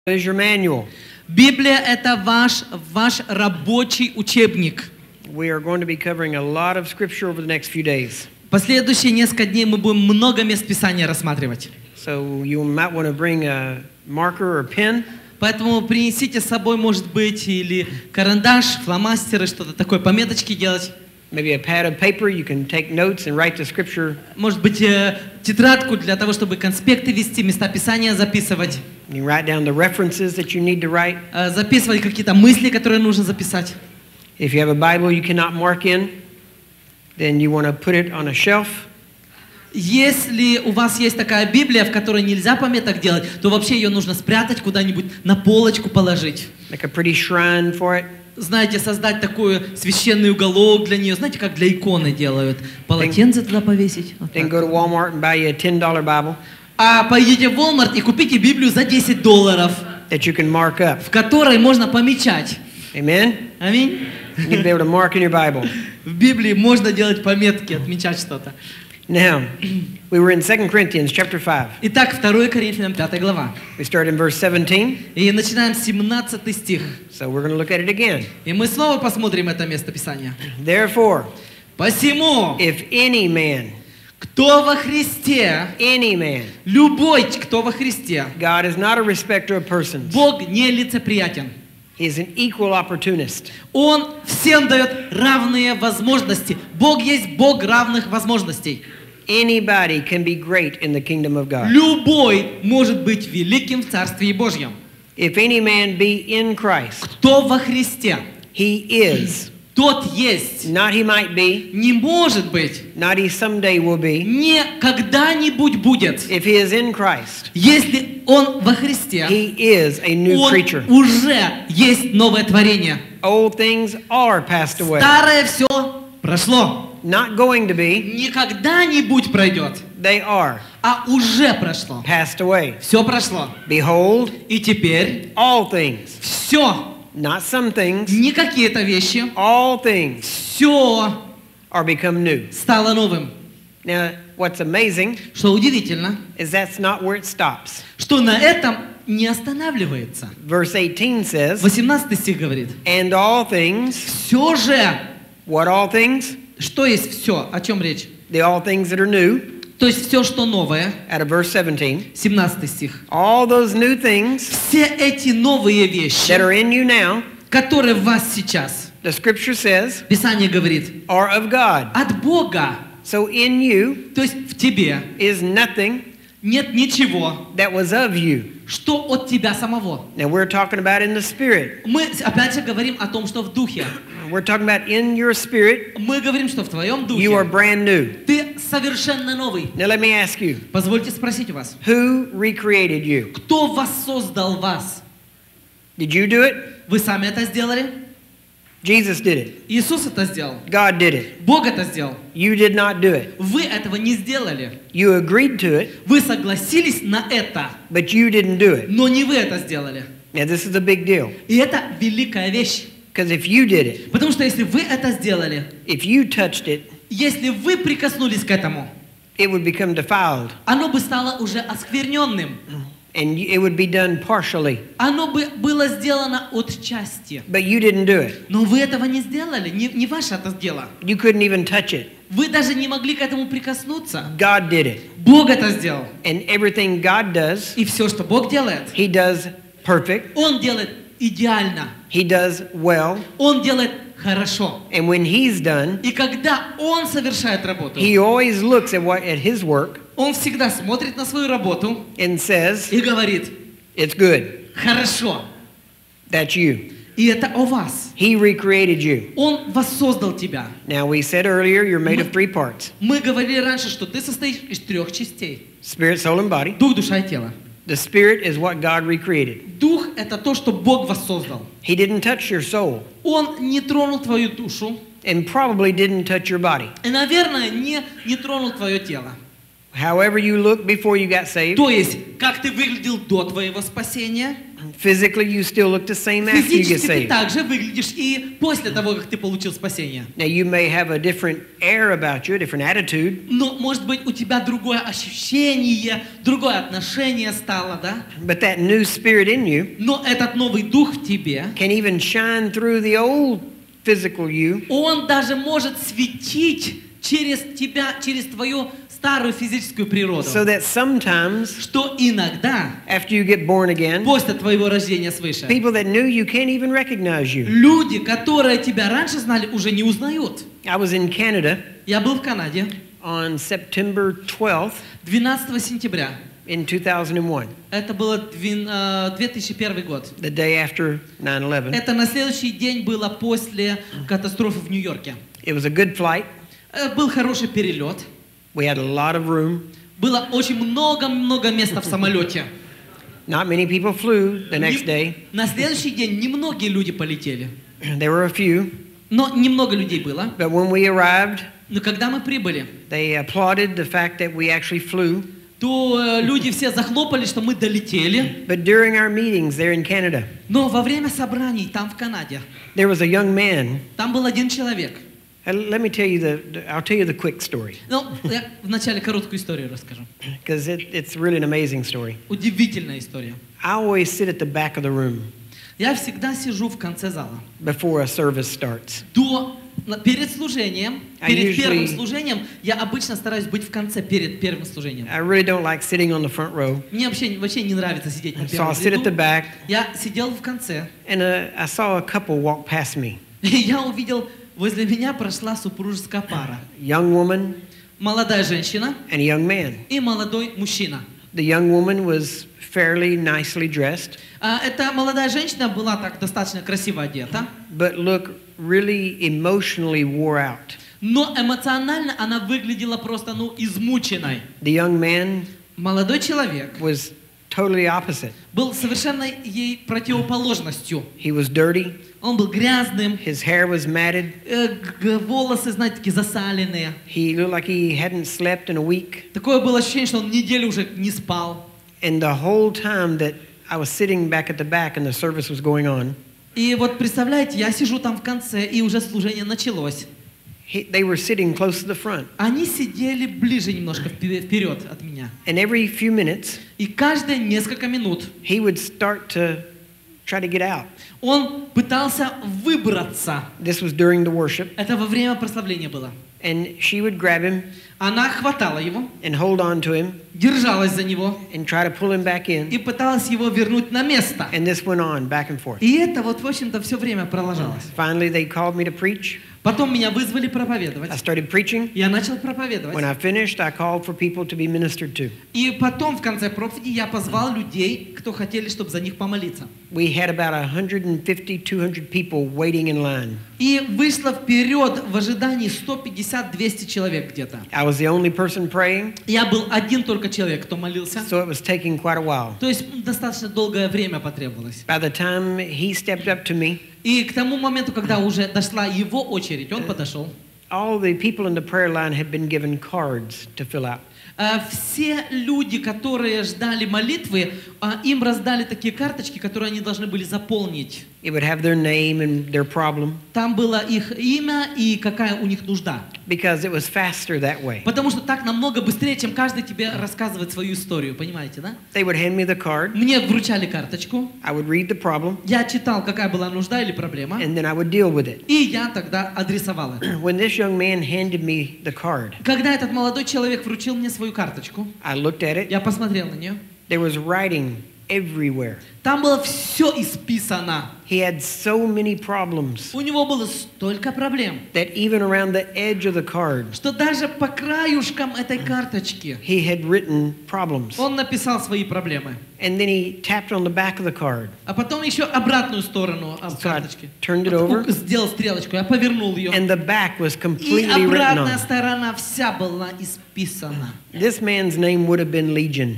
is your manual. Библия – это ваш рабочий учебник. We are going to be covering a lot of scripture over the next few days. Последующие несколько дней мы будем много мест Писания рассматривать. So you might want to bring a marker or pen. Поэтому принесите с собой, может быть, или карандаш, фломастеры, что-то такое, пометочки делать. Maybe a pad of paper. You can take notes and write the scripture. Может быть, тетрадку для того, чтобы конспекты вести, места Писания записывать. You write down the references that you need to write. Записывать какие-то мысли, которые нужно записать. If you have a Bible you cannot mark in, then you want to put it on a shelf. Если у вас есть такая Библия, в которой нельзя пометок делать, то вообще ее нужно спрятать куда-нибудь, на полочку положить. Like a pretty shrine for it. Знаете, создать такой священный уголок для нее. Знаете, как для иконы делают. Полотенце туда повесить. Вот Then go to Walmart and buy you a $10 Bible А пойдите в Walmart и купите Библию за $10, that you can mark up. в которой можно помечать. Amen? Аминь. You need to be able to mark in your Bible. В Библии можно делать пометки, отмечать что-то. Now, we were in 2 Corinthians chapter 5. Итак, 2 Коринфянам 5 глава. We started in verse 17. И начинаем с 17 стих. So we're going to look at it again. И мы снова посмотрим это место Писания. Therefore, Посему, if any man, кто во Христе, любой, кто во Христе, God is not a respecter of persons. Бог не лицеприятен. He is an equal opportunist. Он всем дает равные возможности. Бог есть Бог равных возможностей. Anybody can be great in the kingdom of God. Любой может быть великим в Царстве Божьем. If any man be in Christ, Кто во Христе, he is. тот есть. Not he might be, Не может быть. not he someday will be. Не когда-нибудь будет. If he is in Christ, Если он во Христе, he is a new он creature. уже есть новое творение. Old things are passed away. Старое все прошло. Not going to be, Не когда-нибудь пройдет, they are а уже прошло. passed away. Все прошло. Behold, И теперь all things, все, not some things, не какие-то вещи, all things все are become new. стало новым. Now, what's amazing Что удивительно, is that's not where it stops. что на этом не останавливается. Verse 18 says, 18 стих говорит, and all things, все же, what all things? что есть все, о чем речь? The all things that are new, То есть все, что новое, out of verse 17, 17 стих. all those new things Все эти новые вещи, that are in you now, которые в вас сейчас, the scripture says, Писание говорит, are of God. от Бога. So in you То есть в тебе is nothing нет ничего, that was of you. что от тебя самого. Now we're talking about in the spirit. Мы опять же говорим о том, что в духе. We're talking about in your spirit, Мы говорим, что в твоем you are духе brand new. ты совершенно новый. Now let me ask you, Позвольте спросить вас, who recreated you? кто воссоздал вас? Did you do it? Вы сами это сделали? Jesus did it. Иисус это сделал. God did it. Бог это сделал. You did not do it. Вы этого не сделали. You agreed to it, Вы согласились на это, but you didn't do it. но не вы это сделали. Now this is a big deal. И это великая вещь. Because if you did it, Потому что если вы это сделали, if you touched it, если вы прикоснулись к этому, it would become defiled. оно бы стало уже оскверненным. And it would be done partially. Оно бы было сделано отчасти. But you didn't do it. Но вы этого не сделали, не ваше это дело. You couldn't even touch it. Вы даже не могли к этому прикоснуться. God did it. Бог это сделал. And everything God does, И все, что Бог делает, He does perfect. Он делает идеально. He does well. Он делает хорошо. And when He's done, И когда Он совершает работу, He always looks at His work Он всегда смотрит на свою работу and says, и говорит, it's good. хорошо. That's you. И это о вас. He recreated you. Он воссоздал тебя. Now we said earlier, you're made of 3 parts. Мы говорили раньше, что ты состоишь из 3 частей. Spirit, soul, and body. Дух, душа и тело. The spirit is what God recreated. Дух – это то, что Бог воссоздал. He didn't touch your soul Он не тронул твою душу and probably didn't touch your body. и, наверное, не тронул твое тело. However you looked before you got saved, То есть, как ты выглядел до твоего спасения, physically you still look the same after you get физически ты saved. также выглядишь и после того, как ты получил спасение. Now you may have a different air about you, a different attitude, Но, может быть, у тебя другое ощущение, другое отношение стало, да? but that new spirit in you Но этот новый дух в тебе, can even shine through the old physical you он даже может светить через тебя, через твою старую физическую природу. so that sometimes Что иногда, after you get born again, после твоего рождения свыше, people that knew you can't even recognize you. люди, которые тебя раньше знали, уже не узнают. I was in Canada Я был в Канаде on September 12th 12 сентября. in 2001, Это было 2001 год. the day after 9/11. Это на следующий день было после катастрофы в Нью-Йорке. It was a good flight. Был хороший перелет. We had a lot of room. Было очень много места в самолете. Not many people flew the next day. На следующий день немногие люди полетели. There were a few, Но немного людей было. but when we arrived, Но когда мы прибыли, they applauded the fact that we actually flew. то люди все захлопали, что мы долетели. But during our meetings there in Canada, Но во время собраний там в Канаде, there was a young man. там был один человек. Let me tell you I'll tell you the quick story, Ну, я вначале короткую историю расскажу. because it's really an amazing story. Удивительная история. I always sit at the back of the room Я всегда сижу в конце зала. before a service starts. Перед служением, I перед первым usually- служением, я обычно стараюсь быть в конце, перед первым служением. I really don't like sitting on the front row, Мне вообще не нравится сидеть на so первом I'll sit at the ряду. back, Я сидел в конце, and I saw a couple walk past me. и я увидел, возле меня прошла супружеская пара. Young woman Молодая женщина and a young man. и молодой мужчина. The young woman was fairly nicely dressed, Эта молодая женщина была так достаточно красиво одета, but looked really emotionally wore out. но эмоционально она выглядела просто, измученной. The young man Молодой человек was totally opposite. был совершенно ей противоположностью. He was dirty, Он был грязным, his hair was matted, волосы, знаете, такие засаленные. he looked like he hadn't slept in a week. Такое было ощущение, что он неделю уже не спал. And the whole time that I was sitting back at the back and the service was going on, И вот представляете, я сижу там в конце, и уже служение началось. they were sitting close to the front. Они сидели ближе немножко вперед от меня. And every few minutes, И каждые несколько минут he would start to try to get out. он пытался выбраться. This was during the worship. Это во время прославления было. And she would grab him Она хватала его, and hold on to him держалась за него and try to pull him back in. и пыталась его вернуть на место. And this went on back and forth. И это вот, в общем-то, все время продолжалось. Finally, they called me to preach. Потом меня вызвали I проповедовать. started preaching. Я начал When проповедовать. I finished, I called for people to be ministered to. И потом в конце проповеди я позвал людей, кто хотели, чтобы за них помолиться. We had about 150, 200 people waiting in line. И вышло вперед в ожидании 150-200 человек где-то. I was the only person praying, Я был один только человек, кто молился. so it was taking quite a while. То есть достаточно долгое время потребовалось. By the time he stepped up to me, И к тому моменту, когда уже дошла его очередь, он подошел. all the people in the prayer line had been given cards to fill out. Все люди, которые ждали молитвы, им раздали такие карточки, которые они должны были заполнить. It would have their name and their problem, Там было их имя и какая у них нужда. because it was faster that way. Потому что так намного быстрее, чем каждый тебе рассказывает свою историю, понимаете, да? They would hand me the card, Мне вручали карточку, I would read the problem, я читал, какая была нужда или проблема, and then I would deal with it. и я тогда адресовал это. When this young man handed me the card, Когда этот молодой человек вручил мне свою карточку, I looked at it. я посмотрел на нее, There was writing everywhere. там было все исписано. He had so many problems У него было столько проблем, that even around the edge of the card, что даже по краюшкам этой карточки he had written problems. он написал свои проблемы. And then he tapped on the back of the card. А потом еще обратную сторону So I карточки. turned it over, Сделал стрелочку, я повернул ее. and the back was И completely written обратная on. сторона вся была исписана. This man's name would have been Legion.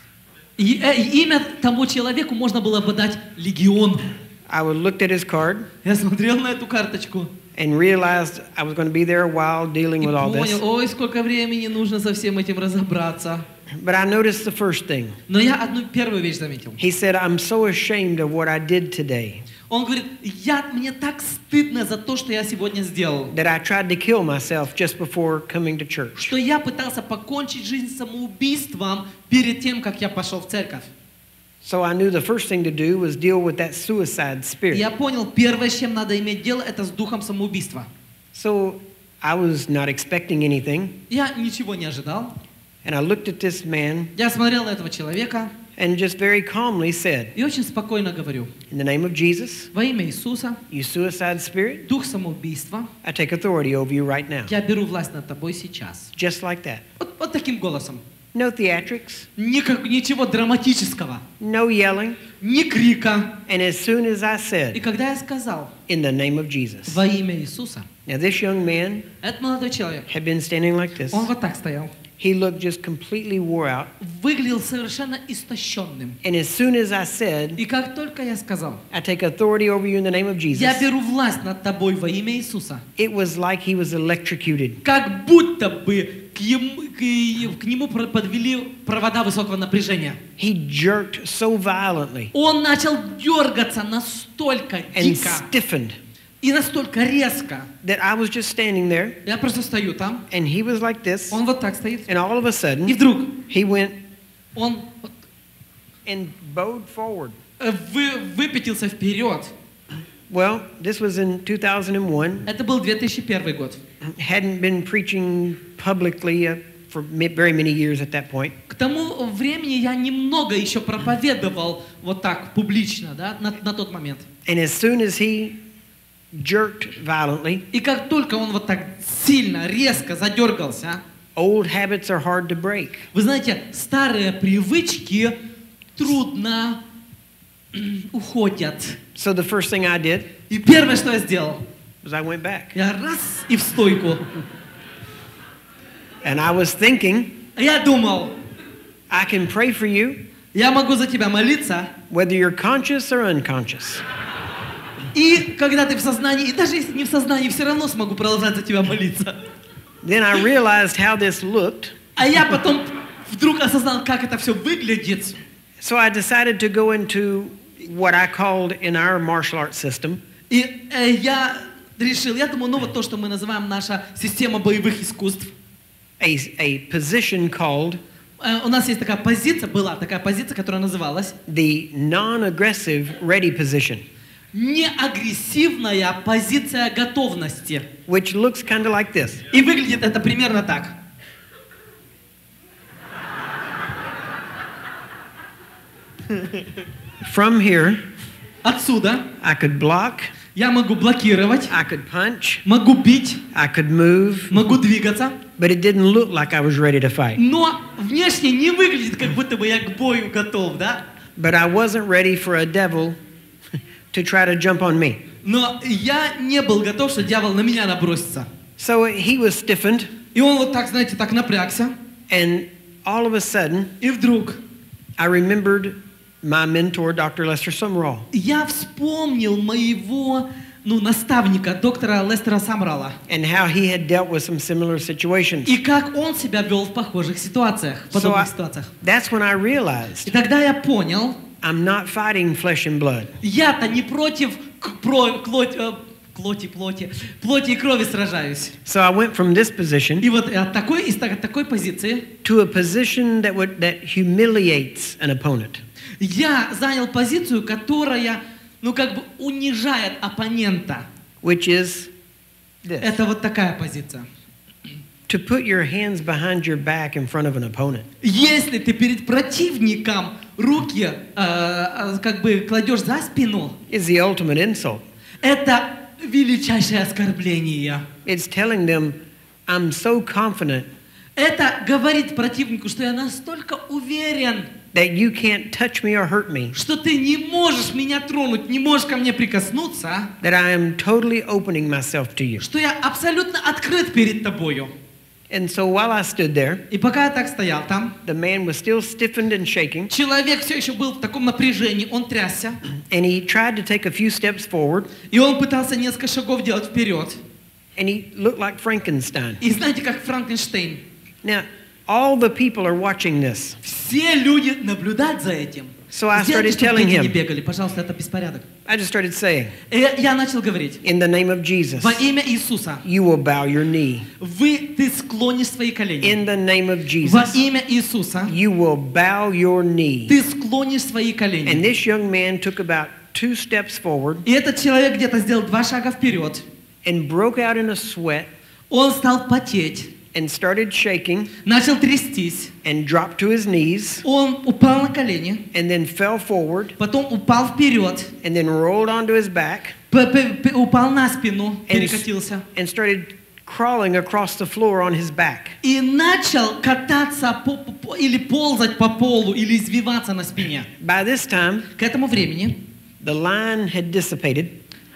И имя тому человеку можно было бы дать Легион. I would looked at his card, Я смотрел на эту карточку, and realized I was going to be there a while dealing И with all понял, this. ой, сколько времени нужно со всем этим разобраться. But I noticed the first thing. Но я одну первую вещь заметил. He said, I'm so ashamed of what I did today Он говорит, мне так стыдно за то, что я сегодня сделал. that I tried to kill myself just before coming to church. Что я пытался покончить жизнь самоубийством перед тем, как я пошел в церковь. So I knew the first thing to do was deal with that suicide spirit. Я понял, первое, с чем надо иметь дело, это с духом самоубийства. So I was not expecting anything, Я ничего не ожидал. and I looked at this man Я смотрел на этого человека and just very calmly said, и очень спокойно говорю, in the name of Jesus, во имя Иисуса, you suicide spirit, дух самоубийства, I take authority over you right now. я беру власть над тобой сейчас. Just like that. Вот таким голосом. No theatrics, Ничего драматического, no yelling. ни крика. And as soon as I И said, когда я сказал in the name of Jesus. во имя Иисуса, Now this young man этот молодой человек, had been standing like this. он вот так стоял, He looked just completely wore out. выглядел совершенно истощенным. And as soon as I said, И как только я сказал, I take authority over you in the name of я Jesus, беру власть над тобой во имя Иисуса, it was like he was electrocuted. как будто бы к нему подвели провода высокого напряжения. He jerked so violently Он начал дергаться настолько and дико stiffened и настолько резко. that I was just standing there Я просто стою там, and he was like this. он вот так стоит, And all of a и sudden, вдруг he went он and bowed forward. выпятился вперед. Well, this was in 2001. Это был 2001 год. Hadn't been preaching publicly for very many years at that point. К тому времени я немного еще проповедовал вот так публично, да, на тот момент. And as soon as he jerked violently, И как только он вот так сильно, резко задергался, old habits are hard to break. вы знаете, старые привычки трудно уходят. So the first thing I did И первое, что я сделал, was I went back. я раз и в стойку. And I was thinking, Я думал, I can pray for you я могу за тебя молиться, whether you're conscious or unconscious. и когда ты в сознании, и даже если не в сознании, все равно смогу продолжать за тебя молиться. Then I realized how this looked. А я потом вдруг осознал, как это все выглядит. So I decided to go into what I called in our martial arts system И я решил, я думаю, ну вот то, что мы называем наша система боевых искусств. a position called У нас есть такая позиция, была такая позиция, которая называлась the non-aggressive ready position, неагрессивная позиция готовности. which looks kind of like this. И выглядит это примерно так. From here, Отсюда I could block, я могу блокировать, I could punch, могу бить, I could move, могу двигаться, but it didn't look like I was ready to fight. но внешне не выглядит, как будто бы я к бою готов, да? But I wasn't ready for a devil to try to jump on me. Но я не был готов, что дьявол на меня набросится. So he was stiffened, И он вот так, знаете, так напрягся. and all of a sudden, И вдруг I remembered my mentor, Dr. Lester Sumrall. я вспомнил моего, наставника, доктора Лестера Самрала. And how he had dealt with some similar situations. И как он себя вел в похожих ситуациях, подобных ситуациях. That's when I И realized тогда я понял, I'm not fighting flesh and blood. я-то не против плоти и крови сражаюсь. So I went from this position И вот от такой позиции to a position that humiliates an opponent. я занял позицию, которая, унижает оппонента. Which is this. Это вот такая позиция. To put your hands behind your back in front of an opponent. Если ты перед противником руки кладешь за спину, Is the ultimate insult. это величайшее оскорбление. It's telling them, I'm so confident Это говорит противнику, что я настолько уверен, that you can't touch me or hurt me, что ты не можешь меня тронуть, не можешь ко мне прикоснуться, that I am totally opening myself to you. что я абсолютно открыт перед тобою. And so while I stood there, И пока я так стоял там, the man was still stiffened and shaking, человек все еще был в таком напряжении, он трясся, and he tried to take a few steps forward, и он пытался несколько шагов делать вперед. and he looked like Frankenstein. И знаете, как Франкенштейн. Now, all the people are watching this. Все люди наблюдают за этим. So I Сделайте, started чтобы telling дети не him, бегали. Пожалуйста, это беспорядок. I just started saying, И я начал говорить. in the name of Jesus, Во имя Иисуса. you will bow your knee. Ты склонишь свои колени. In the name of Во Jesus, имя Иисуса. you will bow your knee. Ты склонишь свои And колени. this young man took about 2 steps forward И этот человек где-то сделал 2 шага вперед. and broke out in a sweat Он стал потеть. and started shaking Начал трястись. and dropped to his knees Он упал на колени. and then fell forward Потом упал вперед. and then rolled onto his back Упал на спину. and, Перекатился. and started crawling across the floor on his back. И начал кататься или ползать по полу, или извиваться на спине. By this time, К этому времени the line had dissipated.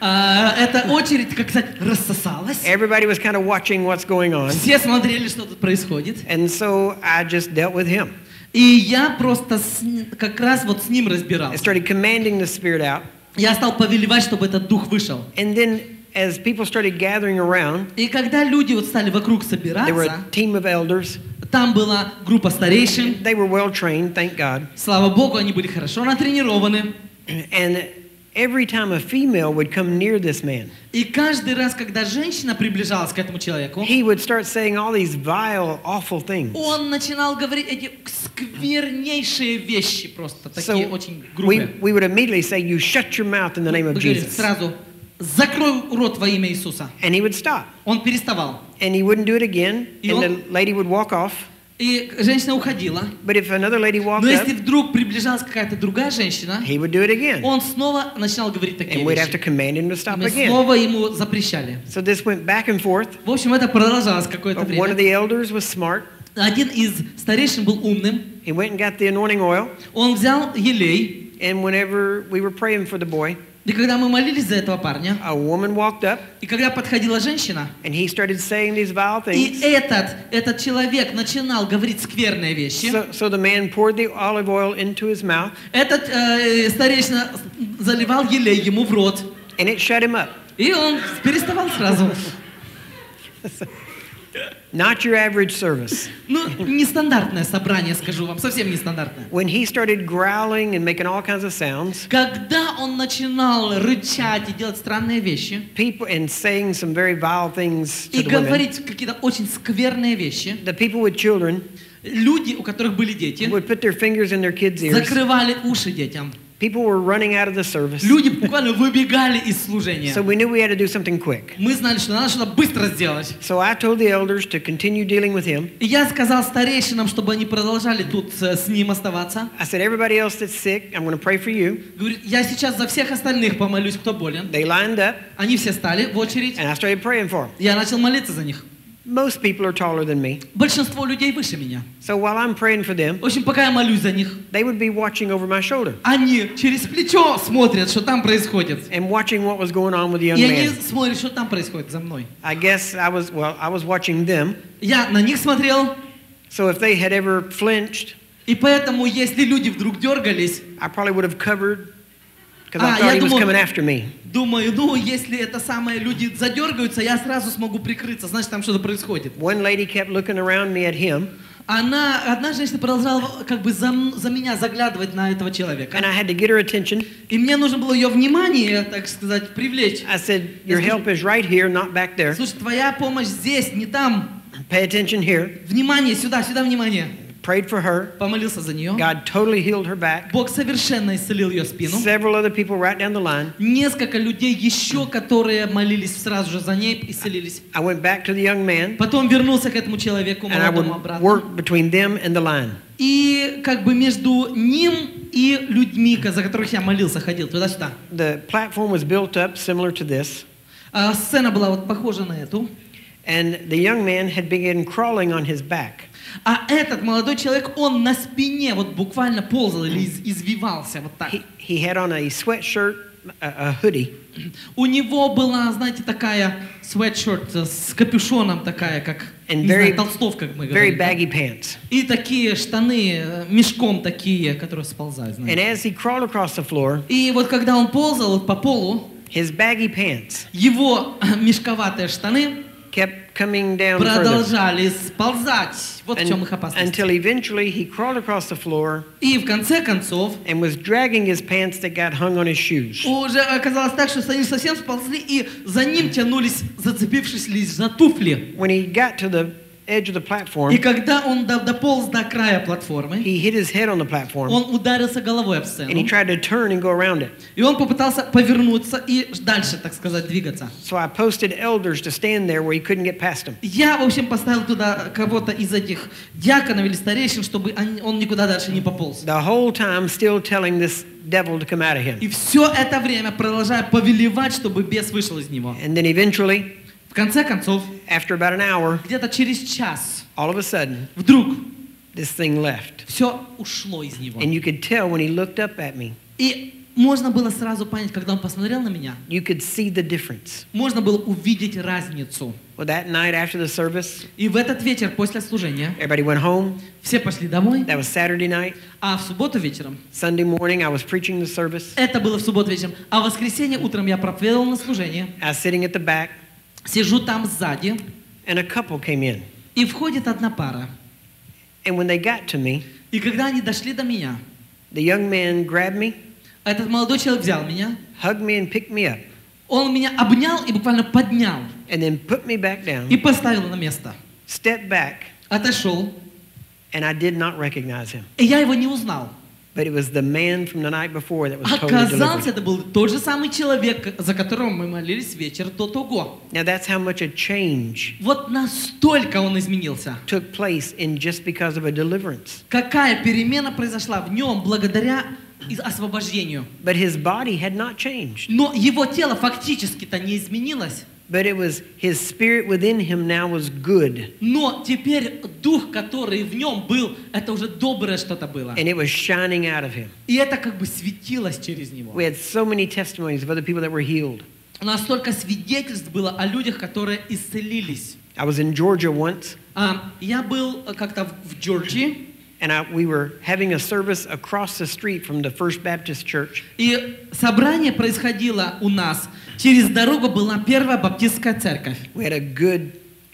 эта очередь, как сказать, рассосалась. Everybody was kind of watching what's going on. Все смотрели, что тут происходит. And so I just dealt with him. И я просто как раз вот с ним I разбирался. started commanding the spirit out. Я стал повелевать, чтобы этот дух вышел. And then as people started gathering around, И когда люди вот стали вокруг there were собираться, a team of elders. там была группа старейшин. They were well trained, thank God. Слава Богу, они были хорошо натренированы. And every time a female would come near this man, И каждый раз, когда женщина приближалась к этому человеку, he would start saying all these vile, awful things. он начинал говорить эти сквернейшие вещи, просто такие So очень грубые. we would immediately say, you shut your mouth in the name of Вы говорите Jesus. сразу, закрой рот во имя Иисуса. And he would stop. Он переставал. And he wouldn't do it again. И And он- the lady would walk off. И женщина уходила. But if another lady walked Но up, если вдруг приближалась какая-то другая женщина, he would do it again. он снова начинал говорить такие And we'd have to вещи. command him to И stop мы again. снова ему запрещали. So this went back and forth. В общем, это продолжалось какое-то But one of время. the elders was smart. Один из старейшин был умным. He went and got the anointing oil. Он взял елей. And whenever we were praying for the boy, И когда мы молились за этого парня, a woman walked up и когда подходила женщина, and he started saying these vile и things. этот человек начинал говорить скверные вещи, So the man poured the olive oil into his mouth этот старейшина заливал елей ему в рот, and it shut him up. и он переставал сразу. Not your average service. Ну, нестандартное собрание, скажу вам, совсем нестандартное. When he started growling and making all kinds of sounds, Когда он начинал рычать и делать странные вещи, people and saying some very vile things to и the women, говорить какие-то очень скверные вещи, the people with children люди, у которых были дети, would put their fingers in their kids' ears. закрывали уши детям. People were running out of the service. Люди буквально выбегали из служения. So we knew we had to do something quick. Мы знали, что надо что-то быстро сделать. So I told the elders to continue dealing with him. И я сказал старейшинам, чтобы они продолжали тут с ним оставаться. I said, everybody else that's sick, I'm going to pray for you. Говорю, я сейчас за всех остальных помолюсь, кто болен. They lined up, Они все стали в очередь. and I started praying for them. Я начал молиться за них. Most people are taller than me. Большинство людей выше меня. So while I'm praying for them, В общем, пока я молюсь за них, they would be watching over my shoulder они через плечо смотрят, что там происходит. and watching what was going on with the young И они man. смотрят, что там происходит за мной. I guess I was watching them. Я на них смотрел, So if they had ever flinched, и поэтому, если люди вдруг дергались, I probably would have covered because I Ah, thought я he was думал- coming after me. думаю, ну, если это самое люди задергаются, я сразу смогу прикрыться, значит, там что-то происходит. One lady kept looking around me at him, Одна женщина продолжала как бы за меня заглядывать на этого человека. and I had to get her attention. И мне нужно было ее внимание, так сказать, привлечь. I said, your help is right here, not back there. Слушай, твоя помощь здесь, не там. Pay attention here. Внимание, сюда, сюда внимание. Prayed for her. Помолился за нее. God totally healed her back. Бог совершенно исцелил ее спину. Several other people right down the line. Несколько людей еще, которые молились сразу же за ней, исцелились. I went back to the young man, Потом вернулся к этому человеку, and I молодому would обратно. work between them and the line. И как бы между ним и людьми, за которых я молился, ходил туда-сюда. The platform was built up similar to this, Сцена была вот похожа на эту. and the young man had begun crawling on his back. А этот молодой человек, он на спине вот буквально ползал или извивался вот так. He had on a sweatshirt, a hoodie, У него была, знаете, такая sweatshirt с капюшоном такая, как And не very- знаю, толстовка, как мы very говорим. да? baggy pants. И такие штаны мешком такие, которые сползают, And знаете. as he crawled across the floor, И вот когда он ползал вот по полу, his baggy pants его мешковатые штаны kept coming down further. продолжали сползать. Вот в чем их опасность. Until eventually he crawled across the floor И в конце концов, and was dragging his pants that got hung on his shoes. уже оказалось так, что они совсем сползли, и за ним тянулись, зацепившись лишь за туфли. When he got to the edge of the И platform, когда он дополз до края платформы, he hit his head on the platform он ударился головой об and he сцену. tried to turn and go around it. И он попытался повернуться и дальше, так сказать, двигаться. So I posted elders to stand there where he couldn't get past them. Я, в общем, поставил туда кого-то из этих диаконов или старейшин, чтобы он никуда дальше не пополз. The whole time still telling this devil to come out of him. И все это время продолжая повелевать, чтобы бес вышел из него. And then eventually, В конце концов, after about an hour, где-то через час, all of a sudden, вдруг this thing left. все ушло из него. And you could tell when he looked up at me, И можно было сразу понять, когда он посмотрел на меня, you could see the difference. можно было увидеть разницу. Well, that night after the service, И в этот вечер после служения everybody went home. все пошли домой, That was Saturday night. а в субботу вечером, Sunday morning, I was preaching the service. это было в субботу вечером, а в воскресенье утром я проповедовал на служение, I was sitting at the back, сижу там сзади, and a couple came in. и входит одна пара. And when they got to me, И когда они дошли до меня, the young man grabbed me, этот молодой человек взял меня, hugged me, and picked me up, он меня обнял и буквально поднял and then put me back и down, поставил на место. stepped back, Отошел, and I did not recognize him. и я его не узнал. But it was the man from the night before that was totally Оказалось, delivered. это был тот же самый человек, за которого мы молились вечер до того. Now that's how much a change Вот настолько он изменился. took place in just because of a deliverance. Какая перемена произошла в нем благодаря освобождению. But his body had not changed. Но его тело фактически-то не изменилось. But it was his spirit within him now was good. Но теперь дух, который в нем был, это уже доброе что-то было. And it was shining out of him. И это как бы светилось через него. We had so many testimonies of other people that were healed. У нас столько свидетельств было о людях, которые исцелились. I was in Georgia once, Я был как-то в Джорджии, and we were having a service across the street from the First Baptist Church. и собрание происходило у нас. Через дорогу была первая баптистская церковь. We had a good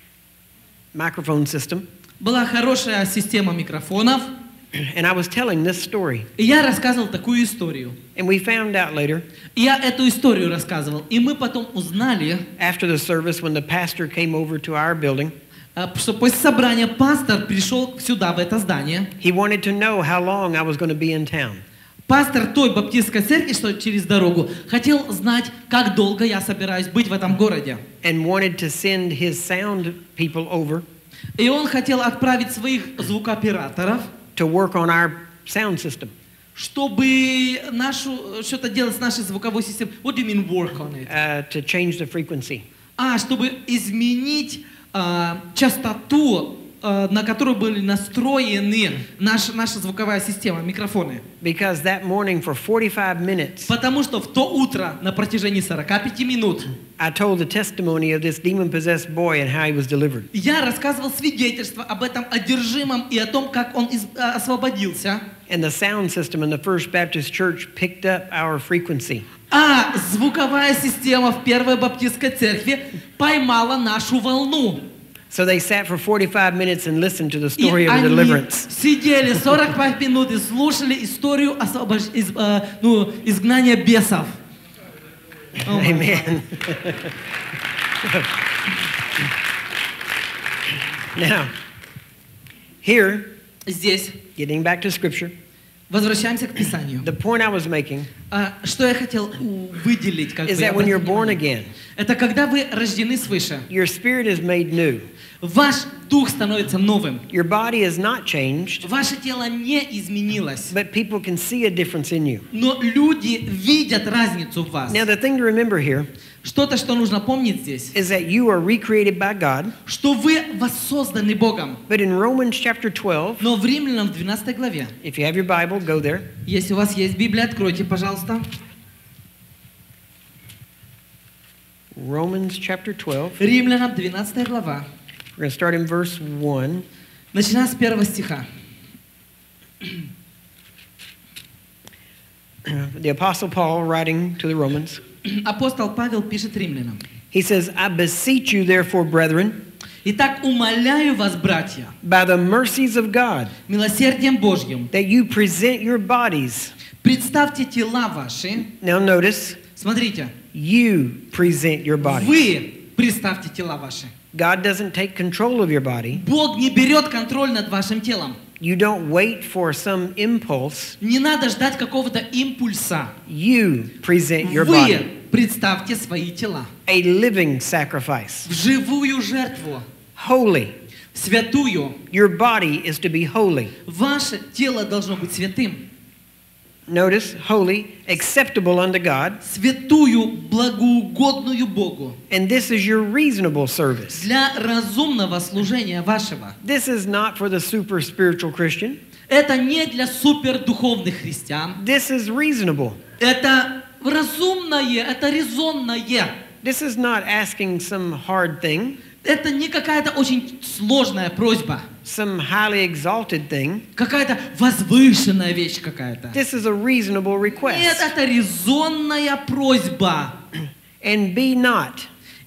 microphone system, Была хорошая система микрофонов. and I was telling this story. И я рассказывал такую историю. And we found out later, И я эту историю рассказывал. И мы потом узнали, after the service, when the pastor came over to our building, что после собрания пастор пришел сюда, в это здание. he wanted to know how long I was going to be in town. Пастор той баптистской церкви, что через дорогу, хотел знать, как долго я собираюсь быть в этом городе. And wanted to send his sound people over И он хотел отправить своих звукооператоров, to work on our sound system. чтобы что-то делать с нашей звуковой системой. What do you mean work on it? To change the frequency. Чтобы изменить частоту, на которую были настроены наша звуковая система, микрофоны. Because that morning for 45 minutes, Потому что в то утро на протяжении 45 минут I told the testimony of this demon-possessed boy and how he was delivered. я рассказывал свидетельство об этом одержимом и о том, как он освободился. And the sound system in the First Baptist Church picked up our frequency. А звуковая система в Первой Баптистской церкви поймала нашу волну. So they sat for 45 minutes and listened to the И story of the они deliverance. сидели 45 минут и слушали историю изгнания бесов. Amen. Now, here, Здесь getting back to Scripture, возвращаемся к Писанию. the point I was making Что я хотел выделить, как is бы, that when you're обратить born внимание. again, Это когда вы рождены свыше. your spirit is made new. Ваш дух становится новым. Your body is not changed, Ваше тело не изменилось. but people can see a difference in you. Но люди видят разницу в вас. Now, the thing to remember here Что-то, что нужно помнить здесь, is that you are recreated by God, что вы воссозданы Богом. but in Romans chapter 12, Но в Римлянам в 12 главе, if you have your Bible, go there. если у вас есть Библия, откройте, пожалуйста. Romans chapter 12. Римлянам 12 глава. We're going to start in verse 1. Начиная с 1 стиха. The Apostle Paul, writing to the Romans, Апостол Павел пишет римлянам. He says, I beseech you, therefore, brethren, Итак, умоляю вас, братья, by the mercies of God, милосердием Божьим, that you present your bodies. представьте тела ваши. Now notice, Смотрите, you present your bodies. вы представьте тела ваши. God doesn't take control of your body. Бог не берет контроль над вашим телом. You don't wait for some impulse. Не надо ждать какого-то импульса. You present your body. Вы представьте свои тела A living sacrifice. в живую жертву, Holy. святую. Your body is to be holy. Ваше тело должно быть святым. Notice, holy, acceptable unto God. Святую, благоугодную Богу. And this is your reasonable service. Для разумного служения вашего. This is not for the super spiritual Christian. Это не для супердуховных христиан. This is reasonable. Это разумное, это резонное. This is not asking some hard thing, Это не какая-то очень сложная просьба. some highly exalted thing. Какая-то возвышенная вещь какая-то. This is a reasonable Нет, request. это резонная просьба. And be not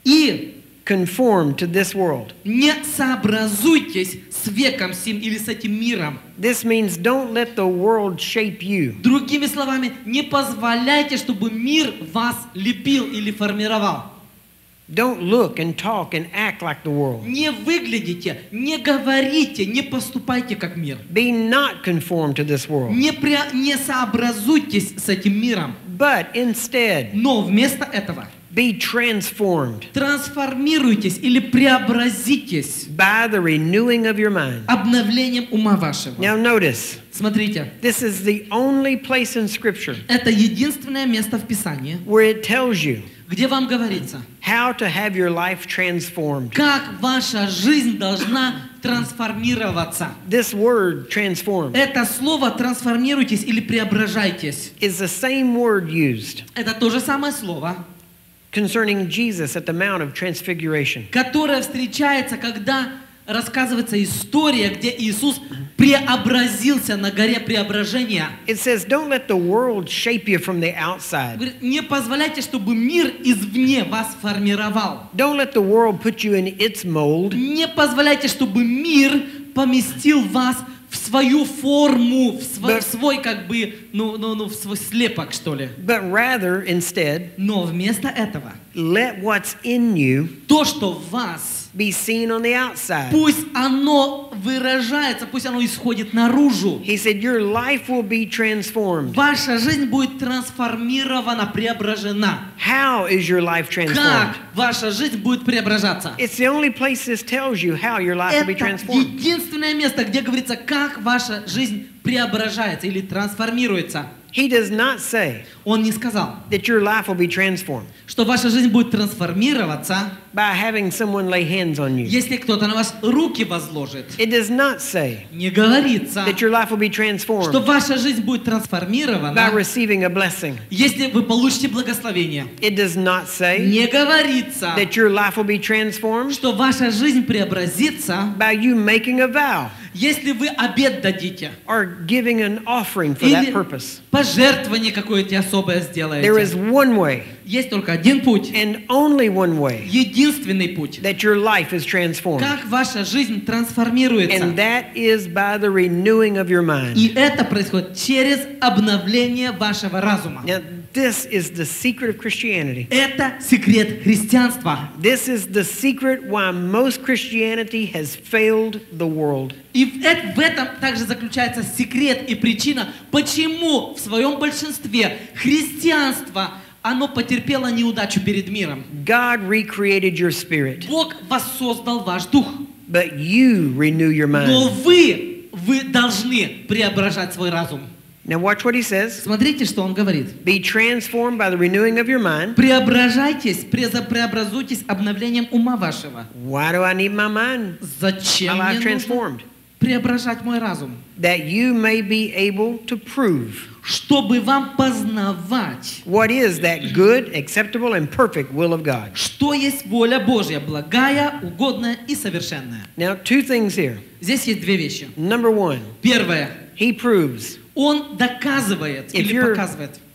И conformed to this world. не сообразуйтесь с веком сим или с этим миром. This means don't let the world shape you. Другими словами, не позволяйте, чтобы мир вас лепил или формировал. Don't look and talk and act like the world. Не выглядите, не говорите, не поступайте как мир. Be not conformed to this world, Не сообразуйтесь с этим миром. but instead Но вместо этого be transformed трансформируйтесь или преобразитесь by the renewing of your mind. обновлением ума вашего. Now notice, Смотрите, this is the only place in Scripture это единственное место в Писании, where it tells you где вам говорится, how to have your life transformed. как ваша жизнь должна трансформироваться. This word, transformed, Это слово «трансформируйтесь» или «преображайтесь». is the same word used Это то же самое слово, concerning Jesus at the Mount of Transfiguration. которое встречается, когда рассказывается история, где Иисус преобразился на горе преображения. It says, don't let the world shape you from the outside. Говорит, не позволяйте, чтобы мир извне вас формировал. Don't let the world put you in its mold. Не позволяйте, чтобы мир поместил вас в свою форму, в свой как бы, в свой слепок, что ли. But rather, instead, Но вместо этого, let what's in you то, что в вас, be seen on the outside. пусть оно выражается, пусть оно исходит наружу. He said, your life will be transformed. Ваша жизнь будет трансформирована, преображена. How is your life transformed? Как ваша жизнь будет преображаться? It's the only place this tells you how your life will be Это transformed. единственное место, где говорится, как ваша жизнь преображается или трансформируется. He does not say Он не сказал, that your life will be transformed что ваша жизнь будет трансформироваться, by having someone lay hands on you. если кто-то на вас руки возложит. It does not say Не говорится, that your life will be что transformed ваша жизнь будет by трансформирована, receiving a blessing. если вы получите благословение. It does not say Не говорится, that your life will be transformed что ваша жизнь преобразится, by you making a vow если вы обет дадите or giving an offering for that или purpose. пожертвование какое-то особое There is сделаете. one way Есть только один путь, and only one way единственный путь, that your life is transformed. как ваша жизнь трансформируется. And that is by the renewing of your mind. И это происходит через обновление вашего разума. Now, this is the secret of Christianity. Это секрет христианства. This is the secret why most Christianity has failed the world. И в этом также заключается секрет и причина, почему в своем большинстве христианство, оно потерпело неудачу перед миром. God recreated your spirit, Бог воссоздал ваш дух, but you renew your но mind. вы должны преображать свой разум. Now watch what he says. Смотрите, что он говорит. Be transformed by the renewing of your mind. Преображайтесь, преобразуйтесь обновлением ума вашего. Why do I need my mind? Зачем My life мне нужно transformed. преображать мой разум? That you may be able to prove Чтобы вам познавать, what is that good, acceptable, and perfect will of God. что есть воля Божья, благая, угодная и совершенная. Now, two things here. Здесь есть две вещи. Number one, Первое. he proves Он доказывает или показывает.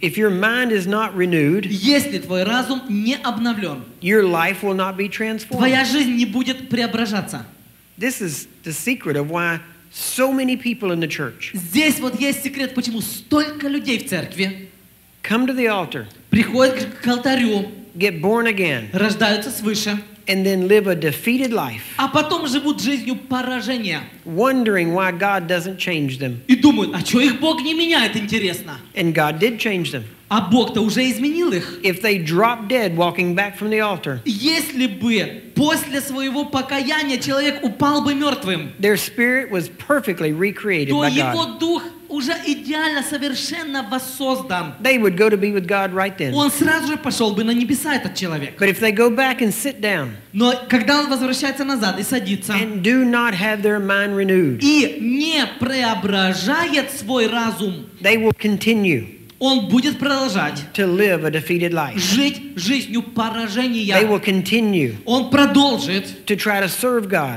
If your mind is not renewed, Если твой разум не обновлен, your life will not be transformed. твоя жизнь не будет преображаться. This is the secret of why so many people in the church Здесь вот есть секрет, почему столько людей в церкви come to the altar, приходят к алтарю, get born again, рождаются свыше, and then live a defeated life, а потом живут жизнью поражения. wondering why God doesn't change them. И думают, а что их Бог не меняет, интересно? And God did change them. А Бог-то уже изменил их. If they drop dead walking back from the altar, Если бы после своего покаяния человек упал бы мертвым, their spirit was perfectly recreated то by его God. дух уже идеально, совершенно воссоздан. They would go to be with God right then. Он сразу же пошел бы на небеса, этот человек. But if they go back and sit down Но когда он возвращается назад и садится, and do not have their mind renewed, и не преображает свой разум, they will continue он будет продолжать to live a defeated life. жить жизнью They поражения. will continue Он продолжит, to try to serve God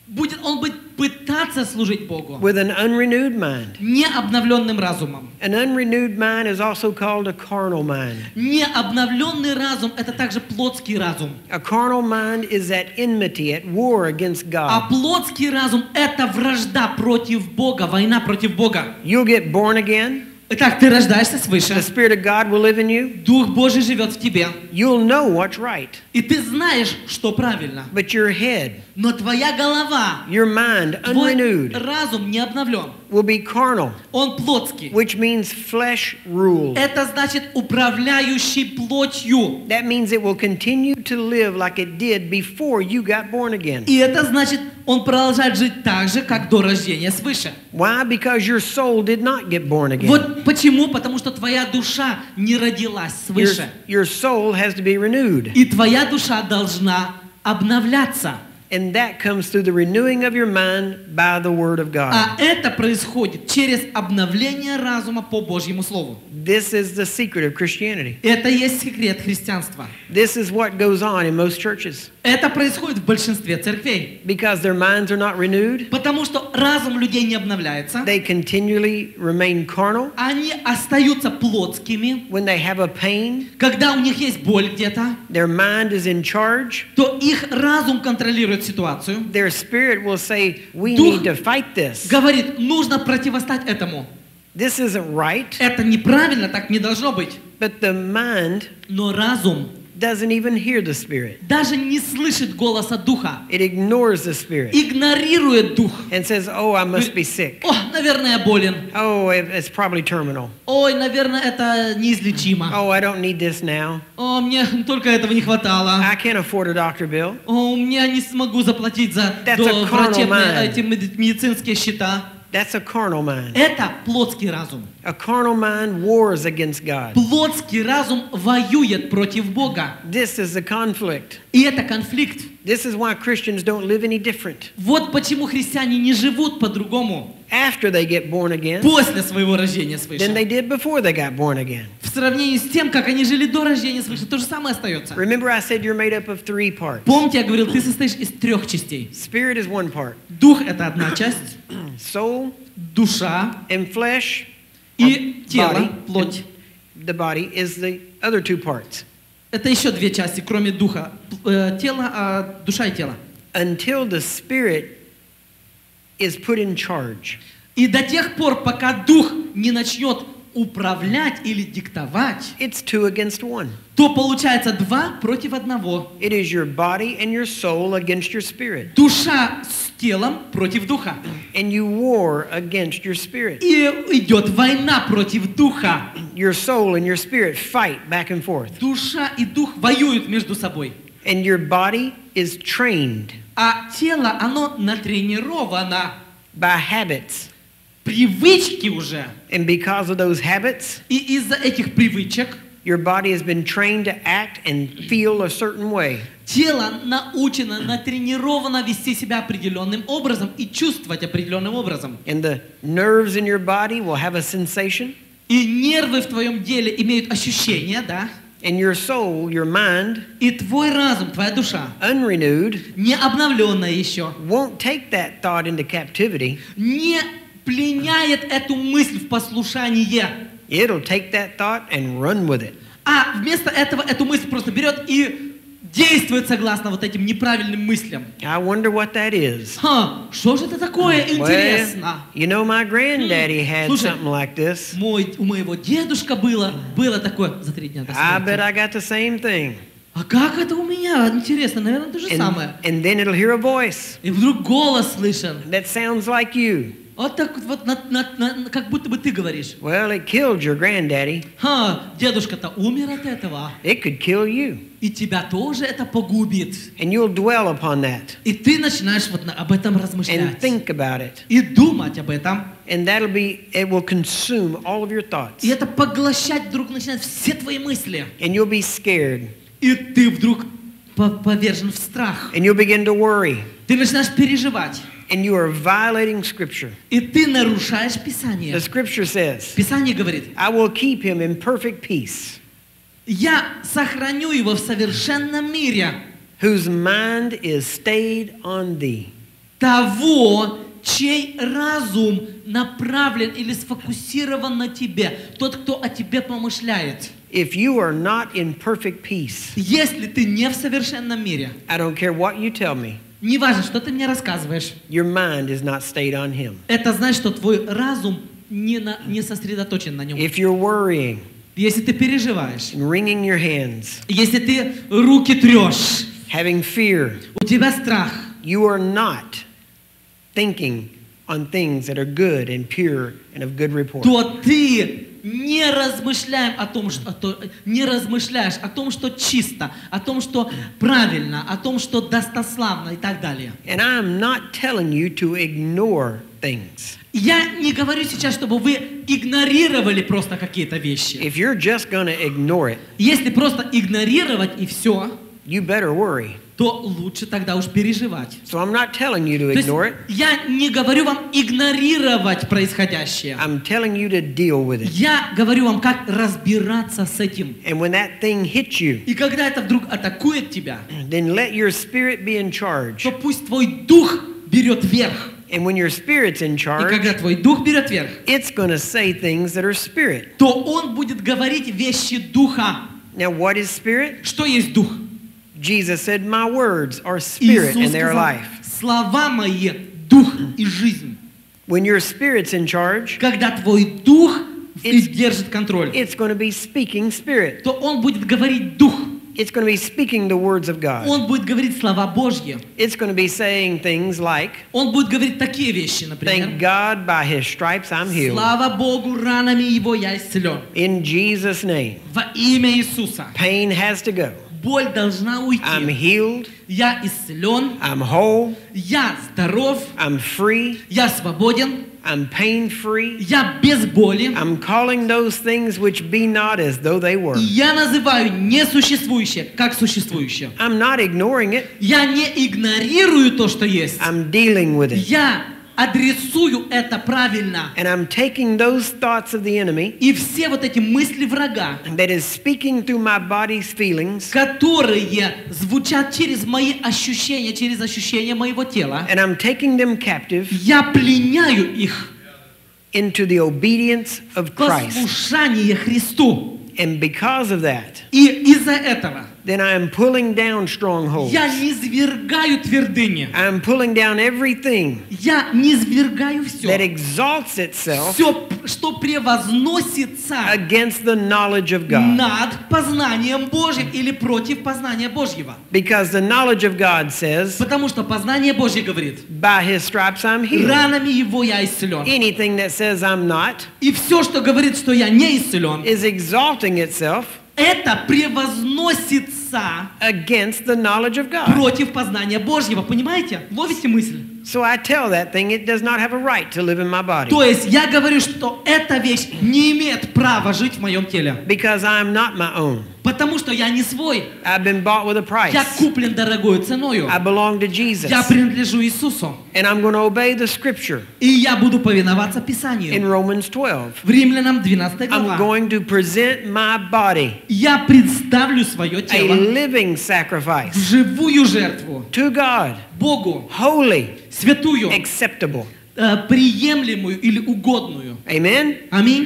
он будет пытаться служить Богу with an unrenewed mind. не обновленным разумом. An unrenewed mind is also called a carnal mind. Не обновленный разум – это также плотский разум. A carnal mind is at enmity, at war against А God. плотский разум – это вражда против Бога, война против Бога. You'll get born again. Итак, ты рождаешься свыше. The Spirit of God will live in you. Дух Божий живет в тебе. You'll know what's right. И ты знаешь, что правильно. But your head, Но твоя голова, your mind, твой unrenewed, разум не обновлен. will be carnal, Он плотский. which means flesh rule. Это значит управляющий плотью. That means it will continue to live like it did before you got born again. И это значит, он продолжает жить так же, как до рождения свыше. Why? Because your soul did not get born again. Вот почему? Потому что твоя душа не родилась свыше. Your soul has to be renewed. И твоя душа должна обновляться. And that comes through the renewing of your mind by the Word of God. А это происходит через обновление разума по Божьему Слову. This is the secret of Christianity. Это и есть секрет христианства. This is what goes on in most churches. Это происходит в большинстве церквей. Because their minds are not renewed, Потому что разум людей не обновляется. they continually remain carnal. Они остаются плотскими. When they have a pain, Когда у них есть боль где-то, their mind is in charge. то их разум контролирует ситуацию. Their spirit will say, we Дух need to fight this. говорит, нужно противостать этому. This isn't right. Это неправильно, так не должно быть. But the mind Но разум doesn't even hear the spirit. даже не слышит голоса духа. It ignores the spirit Игнорирует дух. and says, oh, I must be sick. О, наверное, я болен. Oh, it's probably terminal. Ой, наверное, это неизлечимо. Oh, I don't need this now. О, мне только этого не хватало. I can't afford a doctor bill. О, я не смогу заплатить за That's a carnal врачебные mind. эти медицинские счета. That's a carnal mind. Это плотский разум. A carnal mind wars against God. Плотский разум воюет против Бога. This is the conflict. И это конфликт. This is why Christians don't live any different. Вот почему христиане не живут по-другому After they get born again после своего рождения than they свыше. did before they got born again. В сравнении с тем, как они жили до рождения свыше, то же самое остается. Remember I said you're made up of 3 parts. Помните, я говорил, ты состоишь из 3 частей. Spirit is one part. Дух – это одна часть, Soul душа and flesh, и тело, body, плоть. the body is the other 2 parts. Это еще 2 части, кроме духа. Тело, душа и тело. Until the spirit is put in charge. И до тех пор, пока дух не начнет управлять или диктовать, It's 2 against 1. то получается 2 против 1. It is your body and your soul against your spirit. Душа с телом против духа. And you war against your spirit. И идет война против духа. Your soul and your spirit fight back and forth. Душа и дух воюют между собой. And your body is trained А тело, оно натренировано. by habits. Привычки уже. And because of those habits, И из-за этих привычек your body has been trained to act and feel a certain way. тело научено, натренировано вести себя определенным образом и чувствовать определенным образом. And the nerves in your body will have a sensation. И нервы в твоем деле имеют ощущения, да? And your soul, your mind, И твой разум, твоя душа, unrenewed, не обновленная еще, won't take that thought into captivity. не пленяет эту мысль в послушание. it'll take that thought and run with it. А вместо этого эту мысль просто берет и действует согласно вот этим неправильным мыслям. I wonder what that is. Что же это такое? Интересно. You know, my granddaddy had Слушай, something like this. У моего дедушка было такое за 3 дня до I bet смерти. I got the same thing. А как это у меня? Интересно, наверное, то же самое. And then it'll hear a voice И вдруг голос слышен. that sounds like you. Вот так вот, как будто бы ты говоришь. Well, it killed your granddaddy. Дедушка-то умер от этого. It could kill you. И тебя тоже это погубит. And you'll dwell upon that И ты начинаешь вот об этом and размышлять. think about it. И думать об этом. And it will consume all of your thoughts. И это поглощать вдруг начинает все твои мысли. And you'll be scared. И ты вдруг повержен в страх. And you'll begin to worry. Ты начинаешь переживать. And you are violating Scripture. И ты нарушаешь Писание. The Scripture says, Писание говорит, I will keep him in perfect peace, я сохраню его в совершенном мире, whose mind is stayed on thee. того, чей разум направлен или сфокусирован на тебе, тот, кто о тебе помышляет. If you are not in perfect peace, Если ты не в совершенном мире, I don't care what you tell me, не важно, что ты мне рассказываешь, your mind is not stayed on him. это значит, что твой разум не сосредоточен на нем. If you're worrying Если ты переживаешь, and wringing your hands, если ты руки трешь, having fear, у тебя страх, you are not thinking on things that are good and pure and of good report. то ты не размышляешь о том, что чисто, о том, что правильно, о том, что достославно и так далее. And I'm not telling you to ignore things. Я не говорю сейчас, чтобы вы игнорировали просто какие-то вещи. If you're just going to ignore it, Если просто игнорировать и все, you better worry. то лучше тогда уж переживать. So I'm not telling you to То есть ignore it. я не говорю вам игнорировать происходящее. I'm telling you to deal with it. Я говорю вам, как разбираться с этим. And when that thing hits you, И когда это вдруг атакует тебя, then let your spirit be in charge. то пусть твой дух берет верх. And when your spirit's in И когда charge, твой дух берет верх, it's going to say things that are spirit. то он будет говорить вещи духа. Now, what is spirit? Что есть дух? Jesus said, my words are spirit and Иисус they're сказал, life. слова мои, дух и жизнь. When your spirit's in charge, Когда твой дух It's- держит контроль, it's going to be speaking spirit. то он будет говорить дух. It's going to be speaking the words of God. Он будет говорить слова Божьи. It's going to be saying things like, Он будет говорить такие вещи, thank например. God by his stripes I'm healed. Слава Богу, ранами его я исцелен. In Jesus' name, Во имя Иисуса. pain has to go. Боль должна I'm уйти. healed. Я исцелен. I'm whole. Я здоров. I'm free. Я свободен. I'm pain-free. Я без боли. I'm calling those things which be not as though they were. И я называю несуществующее как существующее. I'm not ignoring it. Я не игнорирую то, что есть. I'm dealing with it. Я адресую это правильно. And I'm taking those thoughts of the enemy И все вот эти мысли врага, that is speaking through my body's feelings, которые звучат через мои ощущения, через ощущения моего тела, and I'm taking them captive я пленяю их into the obedience of в Christ. послушание Христу. And because of that, И из-за этого then I am pulling down strongholds. я низвергаю твердыни. I'm pulling down everything Я низвергаю that все. exalts itself Все, что превозносится against the knowledge of God. над познанием Божьим или против познания Божьего. Because the knowledge of God says, Потому что познание Божье говорит, by his stripes I'm healed. ранами его я исцелен. Anything that says I'm not И все, что говорит, что я не исцелен, is exalting itself это превозносится against the knowledge of God. против познания Божьего. Понимаете? Ловите мысль? So I tell that thing it does not have a right to live in my body. То есть я говорю, что эта вещь не имеет права жить в моем теле. Because I'm not my own. Потому что я не свой. I've been bought with a price. Я куплен дорогою ценою. I belong to Jesus. Я принадлежу Иисусу. And I'm going to obey the scripture И я буду повиноваться in Писанию. Romans 12. В Римлянам 12 I'm глава. going to present my body Я представлю свое a тело living в sacrifice живую жертву to God, Богу, holy, святую, acceptable. приемлемую или угодную. Amen? Аминь.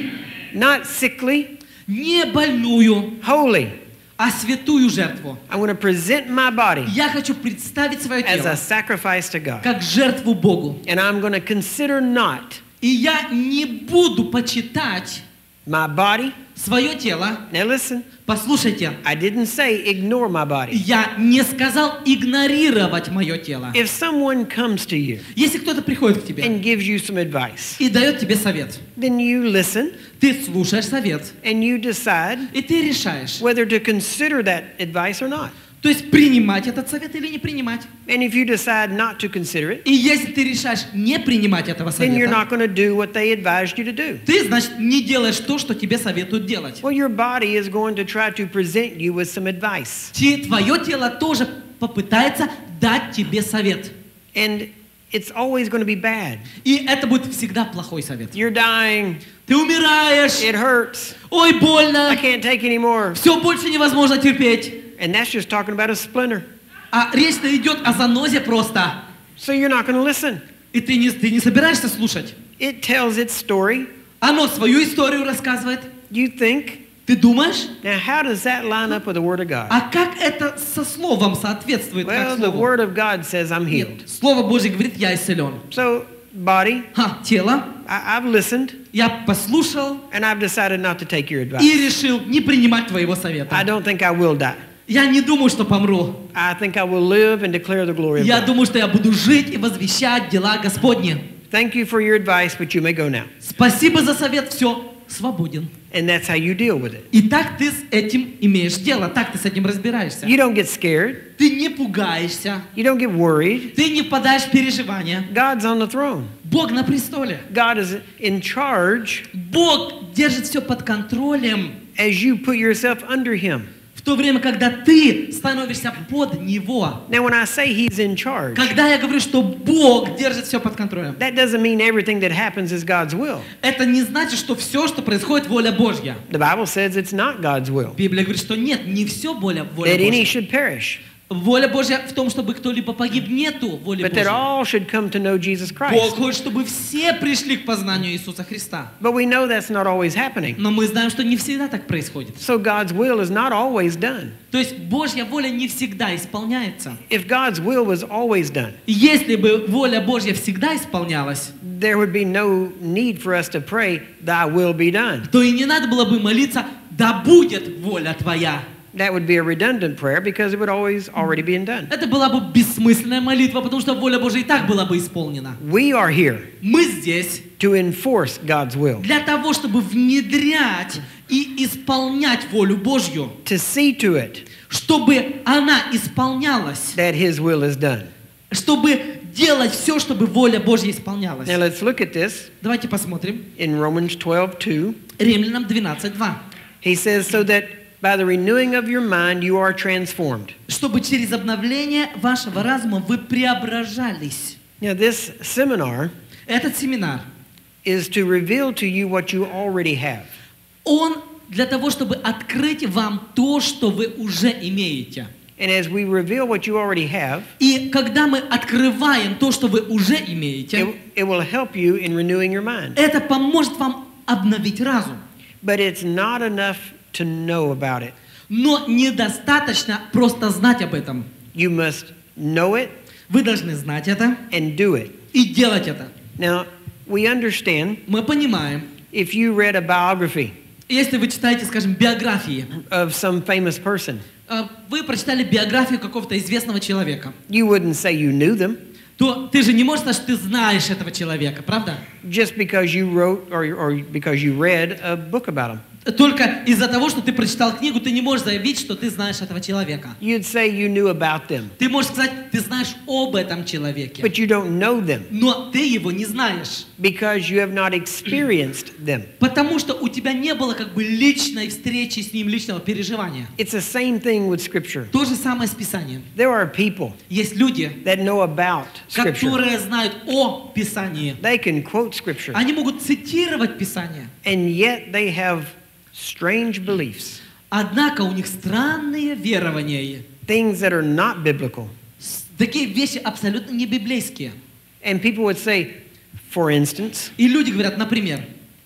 not sickly, не больную, holy. а святую жертву. I want to present my body Я хочу представить свое as a тело sacrifice to God. как жертву Богу. And I'm going to consider not И я не буду почитать my body. свое тело. Now listen, Послушайте, I didn't say ignore my body. я не сказал игнорировать мое тело. If someone comes to you Если кто-то приходит к тебе and gives you some advice, и дает тебе совет, then you listen ты слушаешь совет, and you decide и ты решаешь, whether to consider that advice or not. то есть принимать этот совет или не принимать. And if you decide not to consider it, И если ты решаешь не принимать этого then you're совета, not going to do what they advised you to do. ты, значит, не делаешь то, что тебе советуют делать. Well, your body is going to try to present you with some advice. Твое тело тоже попытается дать тебе совет. And it's always going to be bad. И это будет всегда плохой совет. You're dying. Ты умираешь, It hurts. ой, I больно, can't take any more. все больше невозможно терпеть. And that's just talking about a splinter. А речь-то идет о занозе просто. So you're not going to listen. И ты не собираешься слушать. It tells its story. Оно свою историю рассказывает. You think, Ты думаешь, now how does that line up with the Word of God? а как это со словом соответствует? Well, Как the слову? Word of God says I'm healed. Нет, Слово Божье говорит, я исцелен. So, body, Тело, I've listened я послушал and I've decided not to take your advice. и решил не принимать твоего I совета. don't think I will die. Я не думаю, что помру. I think I will live and declare the glory of Я God. думаю, что я буду жить и возвещать дела Господни. Thank you for your advice, but you may go now. Спасибо за совет, все, свободен. And that's how you deal with it. И так ты с этим имеешь дело, так ты с этим разбираешься. You don't get scared. Ты не пугаешься, You don't get worried. ты не впадаешь в переживания. God's on the throne. Бог на престоле. God is in charge Бог держит все под контролем, as you put yourself under Him. в то время, когда ты становишься под Него. Now, when I say He's in charge, Когда я говорю, что Бог держит все под контролем, that doesn't mean everything that happens is God's will. это не значит, что все, что происходит, воля Божья. The Bible says it's not God's will Библия говорит, что нет, не все воля that any Божья. should perish, Воля Божья в том, чтобы кто-либо погиб, нету воли but that Божьей. all should come to know Jesus Бог Christ. хочет, чтобы все пришли к познанию Иисуса Христа. But we know that's not always happening. Но мы знаем, что не всегда так происходит. So God's will is not always done. То есть Божья воля не всегда исполняется. If God's will was always done, И если бы воля Божья всегда исполнялась, there would be no need for us to pray, Thy will be done. то и не надо было бы молиться, да будет воля Твоя. That would be a redundant prayer because it would always already be done. Это была бы бессмысленная молитва, потому что воля Божья и так была бы исполнена. We are here Мы здесь to enforce God's will, для того, чтобы внедрять и исполнять волю Божью, to see to it чтобы она исполнялась, that His will is done. чтобы делать все, чтобы воля Божья исполнялась. Now let's look at this Давайте посмотрим. in Romans 12:2. Римлянам 12:2. He says, so that by the renewing of your mind you are transformed. Чтобы через обновление вашего разума вы преображались. Now this seminar Этот семинар, is to reveal to you what you already have. он для того, чтобы открыть вам то, что вы уже имеете. And as we reveal what you already have, И когда мы открываем то, что вы уже имеете, it will help you in renewing your mind. это поможет вам обновить разум. But it's not enough to know about it. Но недостаточно просто знать об этом. You must know it Вы должны знать это and do it. и делать это. Now, we understand Мы понимаем, if you read a biography если вы читаете, скажем, биографии, of some famous person, вы прочитали биографию какого-то известного человека, you wouldn't say you knew them то ты же не можешь сказать, что ты знаешь этого человека, правда? just because you wrote or because you read a book about him. Только из-за того, что ты прочитал книгу, ты не можешь заявить, что ты знаешь этого человека. You'd say you knew about them, Ты можешь сказать, ты знаешь об этом человеке, but you don't know them но ты его не знаешь, because you have not experienced them. потому что у тебя не было как бы личной встречи с ним, личного переживания. It's the same thing with Scripture. То же самое с Писанием. There are people Есть люди, that know about Scripture. которые знают о Писании. They can quote Scripture, Они могут цитировать Писание, and yet they have strange beliefs, однако у них странные верования, things that are not biblical. такие вещи абсолютно не библейские. And people would say, for instance, И люди говорят, например,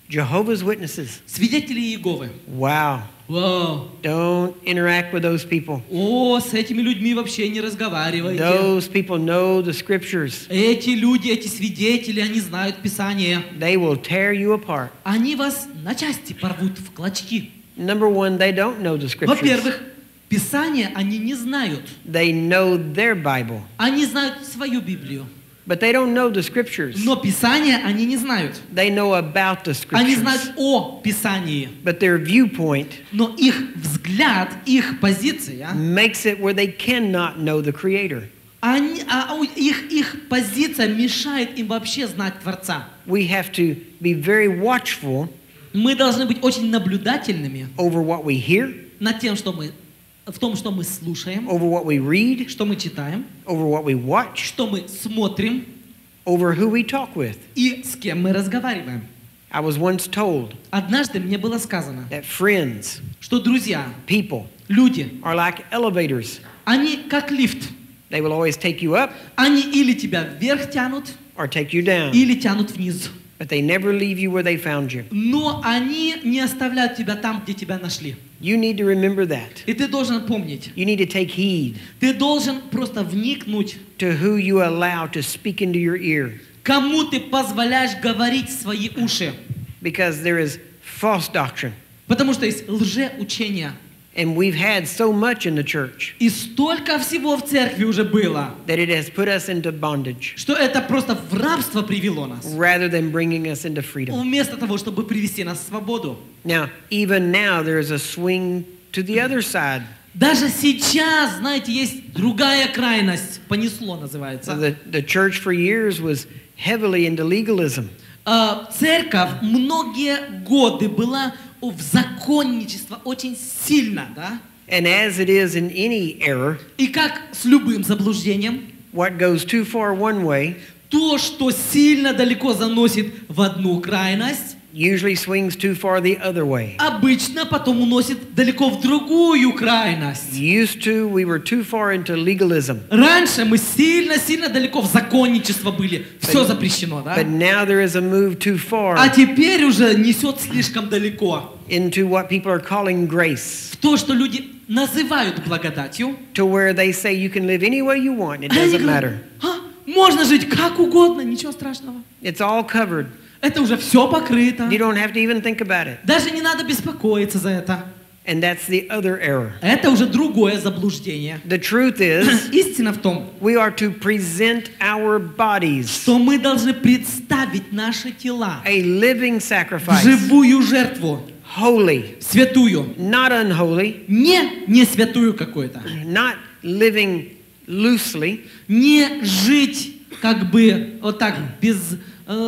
Jehovah's Witnesses. Свидетели Иеговы. Wow. Вау. Don't interact with those people. О, с этими людьми вообще не разговаривайте. Those people know the scriptures. Эти люди, эти свидетели, они знают Писание. They will tear you apart. Они вас на части порвут в клочки. Number one, they don't know the scriptures. Во-первых, Писание они не знают. They know their Bible, Они знают свою Библию. but they don't know the scriptures. Но Писание они не знают. They know about the Они scriptures, знают о Писании. but their viewpoint Но их взгляд, их позиция, makes it where they cannot know the Creator. их позиция мешает им вообще знать Творца. We have to be very watchful Мы должны быть очень наблюдательными over what we hear, над тем, в том, что мы слушаем, over what we read, что мы читаем, over what we watch, что мы смотрим over who we talk with. и с кем мы разговариваем. I was once told Однажды мне было сказано, that friends, что друзья, people, люди, are like elevators. они как лифт. They will always take you up Они или тебя вверх тянут, or take you down, или тянут вниз. but they never leave you where they found you. Но они не оставляют тебя там, где тебя нашли. You need to remember that. И ты должен помнить, You need to take heed ты должен просто вникнуть, to who you allow to speak into your ear, кому ты позволяешь говорить в свои уши. because there is false doctrine. Потому что есть лжеучение. And we've had so much in the church И столько всего в церкви уже было, that it has put us into bondage что это просто в рабство привело нас, rather than bringing us into freedom. вместо того, чтобы привести нас в свободу. Now, even now, there is a swing to the other side. Даже сейчас, знаете, есть другая крайность, понесло So называется. the church for years was heavily into legalism. Церковь многие годы была в законничество очень сильно, да? And as it is in any error, И как с любым заблуждением, what goes too far one way то, что сильно далеко заносит в одну крайность, usually swings too far the other way. обычно потом уносит далеко в другую крайность. Used to, we were too far into legalism. Раньше мы сильно-сильно далеко в законничество были. Все запрещено, да? But now there is a move too А far теперь уже несет слишком далеко. into what people are calling grace, В то, что люди называют благодатью. to where they say you can live any way you want, it А они doesn't говорят, matter. можно жить как угодно, ничего страшного. It's all covered. Это уже все покрыто. You don't have to even think about it. Даже не надо беспокоиться за это. And that's the other error. Это уже другое заблуждение. The truth is, Истина в том, we are to present our bodies что мы должны представить наши тела a living в sacrifice, живую жертву, holy, святую. not unholy, Не святую какую-то. not living loosely, Не жить как бы вот так, без,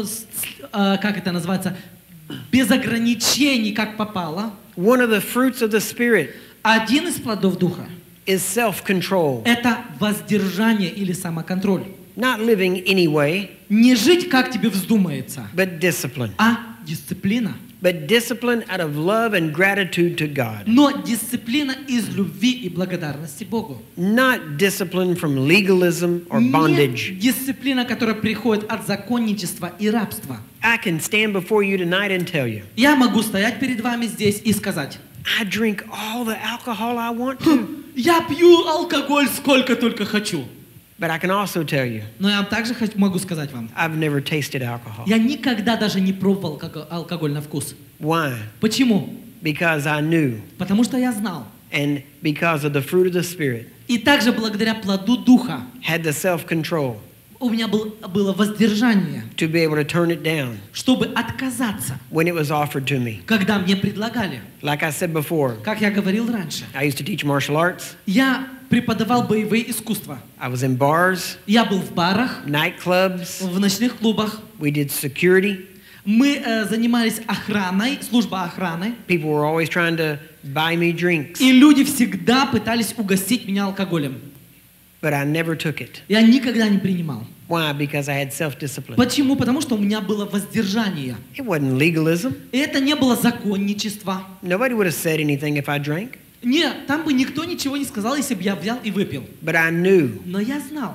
как это называется, без ограничений, как попало. One of the fruits of the Spirit Один из плодов Духа is self-control, – это воздержание или самоконтроль. not living anyway, Не жить, как тебе вздумается, but discipline. а дисциплина. But discipline out of love and gratitude to God. Но дисциплина из любви и благодарности Богу. Not discipline from legalism or Не bondage. дисциплина, которая приходит от законничества и рабства. I can stand before you tonight and tell you, Я могу стоять перед вами здесь и сказать, I drink all the alcohol I want to. я пью алкоголь сколько только хочу. But I can also tell you, Но я также могу сказать вам, I've never tasted alcohol. я никогда даже не пробовал алкоголь на вкус. Why? Почему? Because I knew, Потому что я знал. and because of the fruit of the Spirit, И также благодаря плоду Духа had the self-control у меня было воздержание, to be able to turn it down чтобы отказаться, when it was offered to me. когда мне предлагали. Like I said before, Как я говорил раньше, I used to teach martial arts. я преподавал боевые искусства. I was in bars, Я был в барах, nightclubs. в ночных клубах. We did security. Мы занимались охраной, служба охраны. People were always trying to buy me drinks, И люди всегда пытались угостить меня алкоголем. but I never took it. Я никогда не принимал. Why? Because I had self-discipline. Почему? Потому что у меня было воздержание. It wasn't legalism. И это не было законничество. Nobody would have said anything if I drank, Нет, там бы никто ничего не сказал, если бы я взял и выпил. but I knew Но я знал,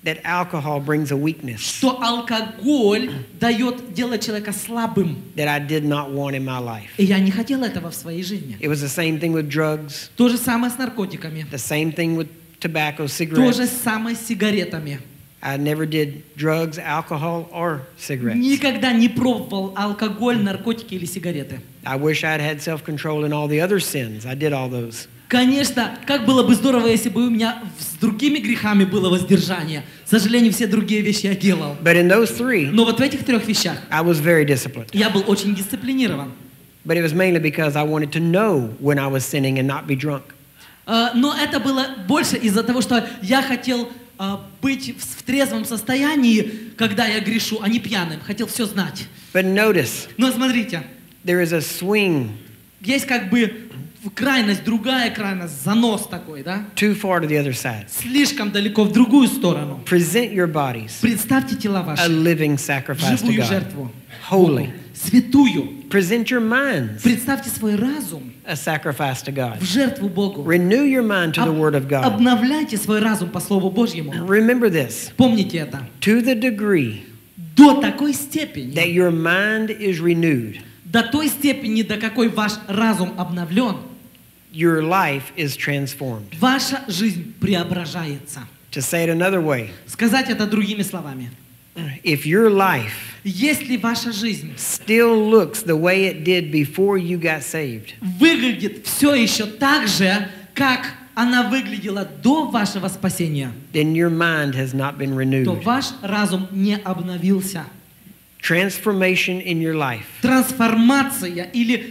that alcohol brings a weakness что алкоголь делает человека слабым. that I did not want in my life. И я не хотел этого в своей жизни. It was the same thing with drugs, То же самое с наркотиками. the same thing with tobacco, То cigarettes. же самое с сигаретами. I never did drugs, alcohol, or cigarettes. Никогда не пробовал алкоголь, наркотики или сигареты. I wish I'd had self-control in all the other sins. I did all those. Конечно, как было бы здорово, если бы у меня с другими грехами было воздержание. К сожалению, все другие вещи я делал. But in those three, Но вот в этих 3 вещах I was very disciplined. я был очень дисциплинирован. But it was mainly because I wanted to know when I was sinning and not be drunk. Но это было больше из-за того, что я хотел быть в трезвом состоянии, когда я грешу, а не пьяным. Хотел все знать. But notice, Но смотрите, there is a swing есть как бы крайность, другая крайность, занос такой, да? too far to the other side. Слишком далеко в другую сторону. Present your bodies Представьте тела a ваши, living sacrifice to живую God, жертву, holy. святую. Present your minds Представьте свой разум a sacrifice to God. в жертву Богу. Renew your mind to the Word of God. Обновляйте свой разум по Слову Божьему. Remember this, Помните это. to the degree До такой степени, that your mind is renewed, до той степени, до какой ваш разум обновлен, your life is transformed. ваша жизнь преображается. To say it another way, Сказать это другими словами. if your life Если ваша жизнь still looks the way it did before you got saved, выглядит все еще так же, как она выглядела до вашего спасения, then your mind has not been то renewed. ваш разум не обновился. Transformation in your life Трансформация или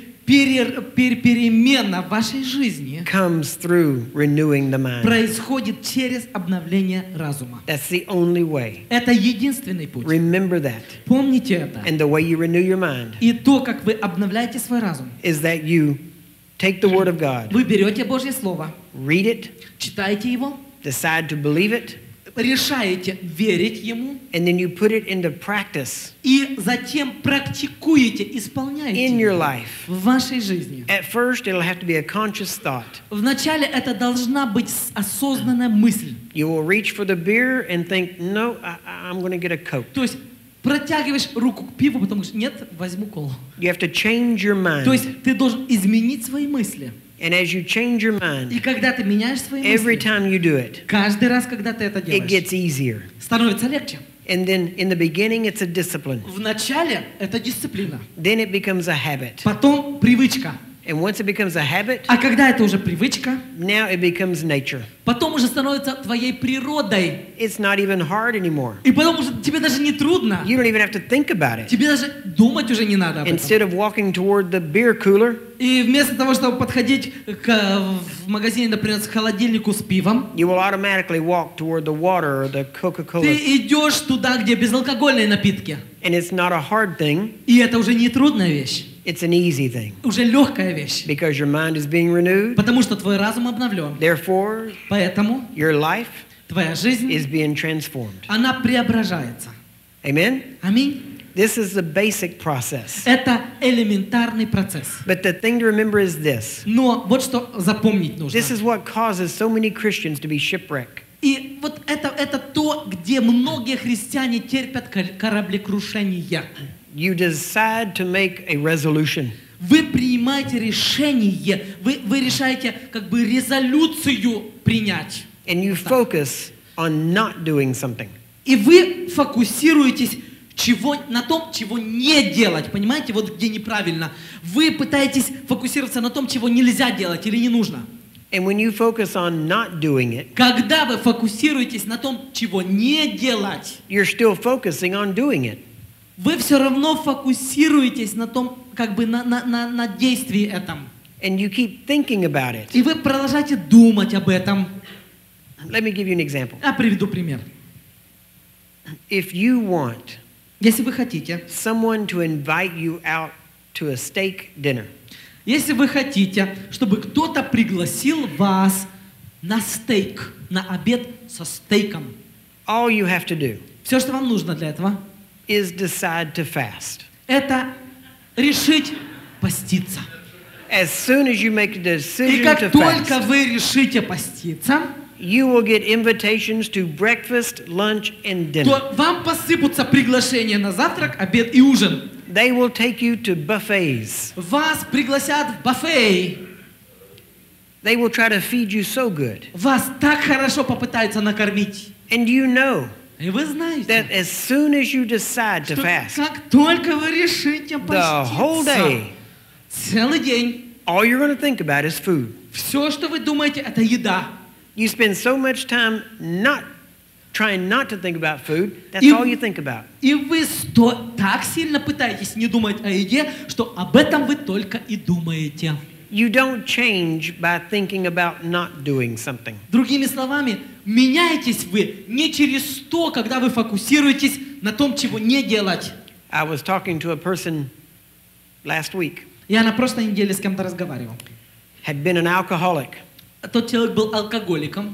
перемена в вашей жизни comes through renewing the mind. происходит через обновление разума. That's the only way. Это единственный путь. Remember that. Помните это. And the way you renew your mind И то, как вы обновляете свой разум. is that you take the Word of God, Вы берете Божье Слово, read it, читаете его, decide to believe it, решаете верить ему, and then you put it into practice и затем практикуете, in исполняете your его life. в вашей жизни. At first, it'll have to be a conscious thought. Вначале это должна быть осознанная мысль. You will reach for the beer and think, no, I'm going to get a Coke. То есть протягиваешь руку к пиву, потом говоришь, нет, возьму колу. You have to change your То mind. есть ты должен изменить свои мысли. And as you change your И mind, когда ты меняешь свои every мысли, time you do it, каждый раз, когда ты это it делаешь, gets easier. становится легче. And then in the beginning, it's a discipline. Вначале это дисциплина, Then it becomes a habit. потом привычка. And once it becomes a habit, А когда это уже привычка, now it becomes nature. потом уже становится твоей природой. It's not even hard anymore. И потом уже тебе даже не трудно. You don't even have to think about it. Тебе даже думать уже не надо об этом. Instead of walking toward the beer cooler, И вместо того, чтобы подходить в магазине, например, к холодильнику с пивом, you will automatically walk toward the water or the Coca-Cola. ты идешь туда, где безалкогольные напитки. And it's not a hard thing, И это уже не трудная вещь, it's an easy thing. уже легкая вещь. Because your mind is being renewed, Потому что твой разум обновлен. therefore Поэтому your life твоя жизнь, is being transformed. она преображается. Amen? Аминь. This is the basic process. Это элементарный процесс. But the thing to remember is this. Но вот что запомнить нужно. This is what causes so many Christians to be shipwrecked. И вот это то, где многие христиане терпят кораблекрушение. You decide to make a resolution. Вы принимаете решение, вы решаете как бы резолюцию принять. And you focus on not doing something. И вы фокусируетесь на том, чего не делать. Понимаете, вот где неправильно. Вы пытаетесь фокусироваться на том, чего нельзя делать или не нужно. And when you focus on not doing it, Когда вы фокусируетесь на том, чего не делать, you're still focusing on doing it. вы все равно фокусируетесь на том, как бы на действии этом. And you keep thinking about it. И вы продолжаете думать об этом. Let me give you an example. Я приведу пример. If you want Если вы хотите, someone to invite you out to a steak dinner, если вы хотите, чтобы кто-то пригласил вас на стейк, на обед со стейком, all you have to do все, что вам нужно для этого, is decide to fast. это решить поститься. As soon as you make a И decision как to только fast, вы решите поститься, you will get invitations to breakfast, lunch, and dinner. то вам посыпутся приглашения на завтрак, обед и ужин. They will take you to buffets. Вас пригласят в буфет. They will try to feed you so good. Вас так хорошо попытаются накормить. And you know И вы знаете, that as soon as you decide to что fast, как только вы решите the whole поститься, day, целый день, all you're going to think about is food. все, что вы думаете, это еда. You spend so much time trying not to think about food, that's You- all you think about. И вы так сильно пытаетесь не думать о еде, что об этом вы только и думаете. You don't change by thinking about not doing something. Другими словами, меняетесь вы не через то, когда вы фокусируетесь на том, чего не делать. I was talking to a person last week, Я на прошлой неделе с кем-то разговаривал. had been an alcoholic, Тот человек был алкоголиком,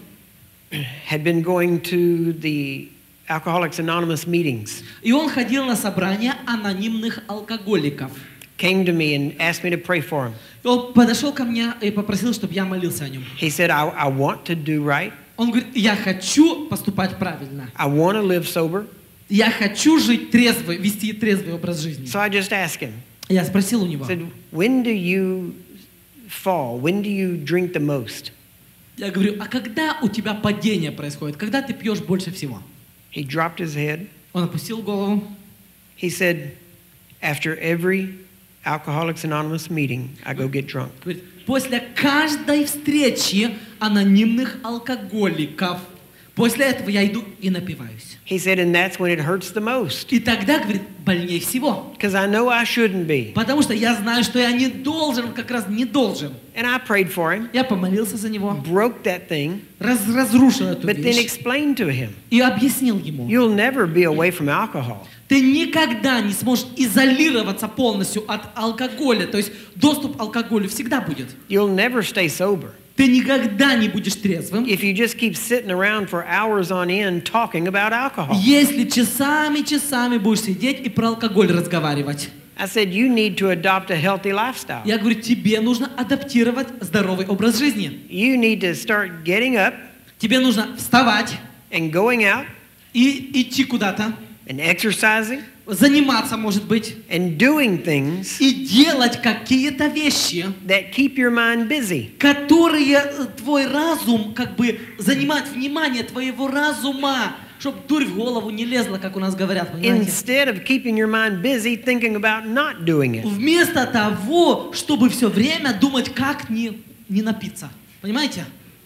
had been going to the Alcoholics Anonymous meetings, и он ходил на собрания анонимных алкоголиков. came to me and asked me to pray for him. И он подошел ко мне и попросил, чтобы я молился о нем. He said, I want to do right. Он говорит, я хочу поступать правильно. I want to live sober. Я хочу жить трезвый, вести трезвый образ жизни. So I just asked him, Я спросил у него. I said, when do you fall? When do you drink the most? Я говорю, а когда у тебя падение происходит? Когда ты пьешь больше всего? He dropped his head. Он опустил голову. He said, after every Alcoholics Anonymous meeting, I go get drunk. Говорит, после каждой встречи анонимных алкоголиков, после этого я иду и напиваюсь. He said, and that's when it hurts the most. И тогда, говорит, больнее всего. Because I know I shouldn't be. Потому что я знаю, что я не должен, как раз не должен. And I prayed for him, Я помолился за него, broke that thing, разрушил эту but then вещь explained to him, и объяснил ему. you'll never be away from alcohol. Ты никогда не сможешь изолироваться полностью от алкоголя. То есть доступ к алкоголю всегда будет. You'll never stay sober Ты никогда не будешь трезвым, if you just keep sitting around for hours on end talking about alcohol. если часами будешь сидеть и про алкоголь разговаривать. I said, you need to adopt a healthy lifestyle. Я говорю, тебе нужно адаптировать здоровый образ жизни. You need to start getting up Тебе нужно вставать and going out и идти куда-то, and exercising заниматься, может быть, and doing things и делать какие-то вещи, that keep your mind busy. которые твой разум, как бы занимают внимание твоего разума, чтобы дурь в голову не лезла, как у нас говорят, понимаете? Instead of keeping your mind busy thinking about not doing it. Вместо того, чтобы все время думать, как не напиться. Понимаете?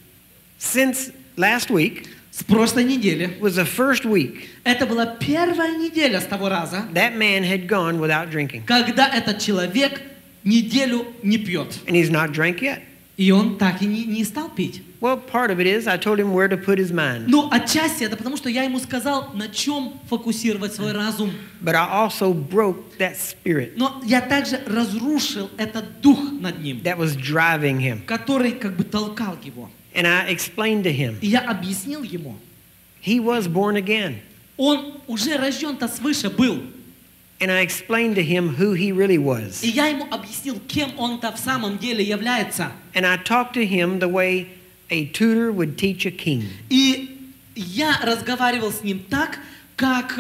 Since last week С прошлой недели. was the first week Это была первая неделя с того раза, that man had gone without drinking. когда этот человек неделю не пьет. And he's not drank yet. И он так и не стал пить. Well, part of it is I told him where to put his mind. Ну, отчасти это потому, что я ему сказал, на чем фокусировать свой разум. But I also broke that spirit Но я также разрушил этот дух над ним, that was driving him. который как бы толкал его. And I explained to him, И я объяснил ему, he was born again. он уже рожден-то свыше был. And I explained to him who he really И was. я ему объяснил, кем он-то в самом деле является. And I talked to him the way a tutor would teach a king. И я разговаривал с ним так, как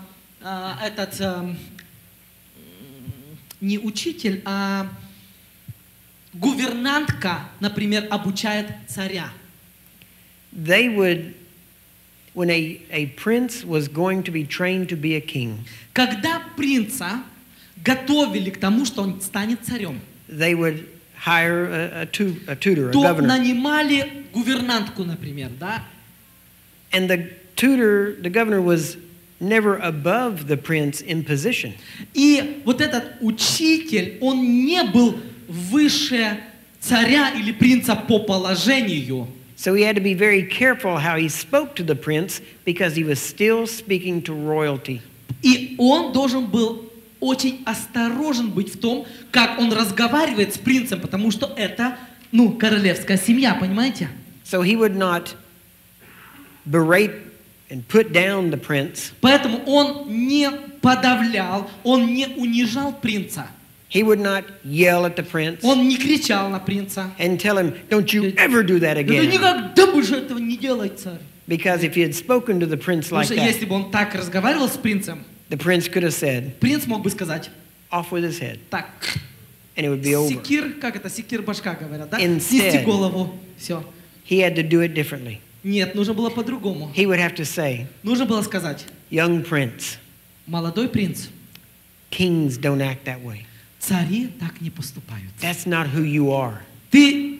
не учитель, а гувернантка, например, обучает царя. They would, when a prince was going to be trained to be a king, Когда принца готовили к тому, что он станет царем, they would hire a tutor, a то governor. нанимали гувернантку, например, да? And the tutor, the governor was never above the prince in position. И вот этот учитель, он не был выше царя или принца по положению. So he had to be very careful how he spoke to the prince because he was still speaking to royalty. И он должен был очень осторожен быть в том, как он разговаривает с принцем, потому что это, королевская семья, понимаете? So he would not berate and put down the prince. Поэтому он не подавлял, он не унижал принца. He would not yell at the prince Он не кричал на принца. and tell him, "Don't you ever do that Это again." никогда больше этого не делай, царь. Because if he had spoken to the prince Потому like что that, если бы он так разговаривал с принцем, the prince could have said, принц мог бы сказать, "Off with his head," так, and it would be over. секир, как это, секир башка говорят, да? Instead. Снести голову, все. He had to do it differently. Нет, нужно было по-другому. He would have to say, Нужно было сказать, "Young prince, молодой принц, kings don't act that way. цари так не поступают. That's not who you are. Ты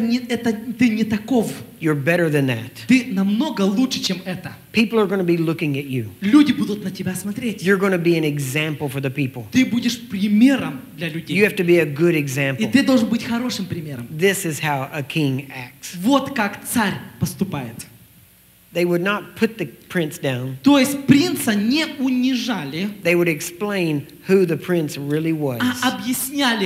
не таков. You're better than that. Ты намного лучше, чем это. People are going to be looking at you. Люди будут на тебя смотреть. You're going to be an example for the people. Ты будешь примером для You людей. have to be a good И example. ты должен быть хорошим примером. This is how a king acts. Вот как царь поступает. They would not put the prince down. То есть принца не унижали, They would explain who the prince really was. а объясняли,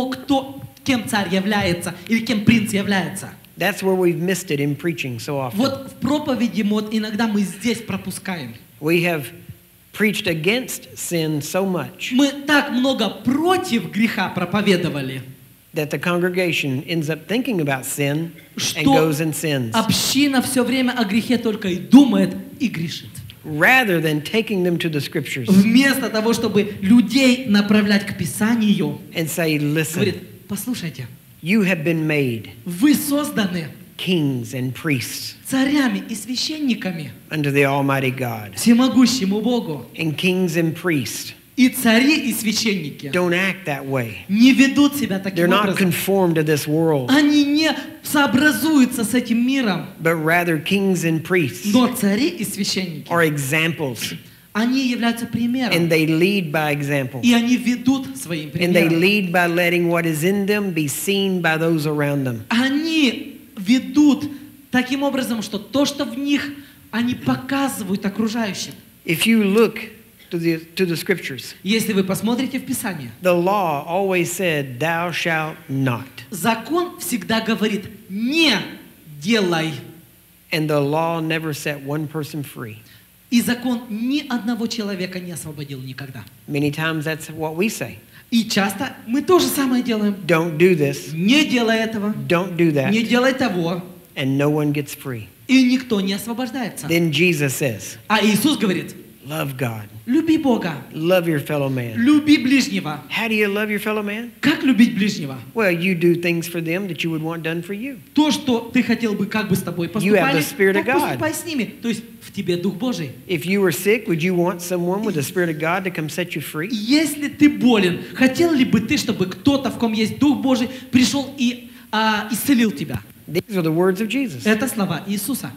кем царь является или кем принц является. That's where we've missed it in preaching so often. Вот в проповеди иногда мы здесь пропускаем. We have preached against sin so much Мы так много против греха проповедовали, that the congregation ends up thinking about sin and что goes and sins, община все время о грехе только и думает, и грешит. rather than taking them to the scriptures Вместо того, чтобы людей направлять к Писанию, and say, "Listen, говорит, послушайте, you have been made вы созданы kings and priests царями и священниками unto the Almighty God. всемогущему Богу. And kings and priests И цари, и священники don't act that way. не ведут себя They're таким not образом. conformed to this world, Они не сообразуются с этим миром. but rather kings and priests Но цари и священники, are examples, они являются and примером. they lead by example. И они ведут своим And they примером. lead by letting what is in them be seen by those around them. Они ведут таким образом, что то, что в них, они показывают окружающим. If you look to the scriptures, Если вы посмотрите в Писание, the law always said, "Thou shalt not." закон всегда говорит «не делай». And the law never set one person free. И закон ни одного человека не освободил никогда. Many times that's what we say. И часто мы то же самое делаем. Don't do this, Не делай этого, don't do that, не делай того, and no one gets free. и никто не освобождается. Then Jesus says, А Иисус говорит, love God, люби Бога, love your fellow man. люби ближнего. How do you love your fellow man? Как любить ближнего? Well, you do things for them that you would want done for you. То, что ты хотел бы, как бы с тобой You have поступали, the Spirit of так God. поступай с ними. То есть в тебе Дух Божий. If you were sick, would you want someone with the Spirit of God to come set you free? Если ты болен, хотел ли бы ты, чтобы кто-то, в ком есть Дух Божий, пришел и исцелил тебя? These are the words of Jesus. Это слова Иисуса.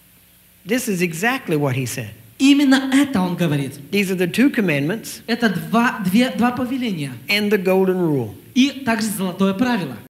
This is exactly what he said. Именно это Он говорит. These are the two commandments Это два повеления. and the golden rule. И также золотое правило.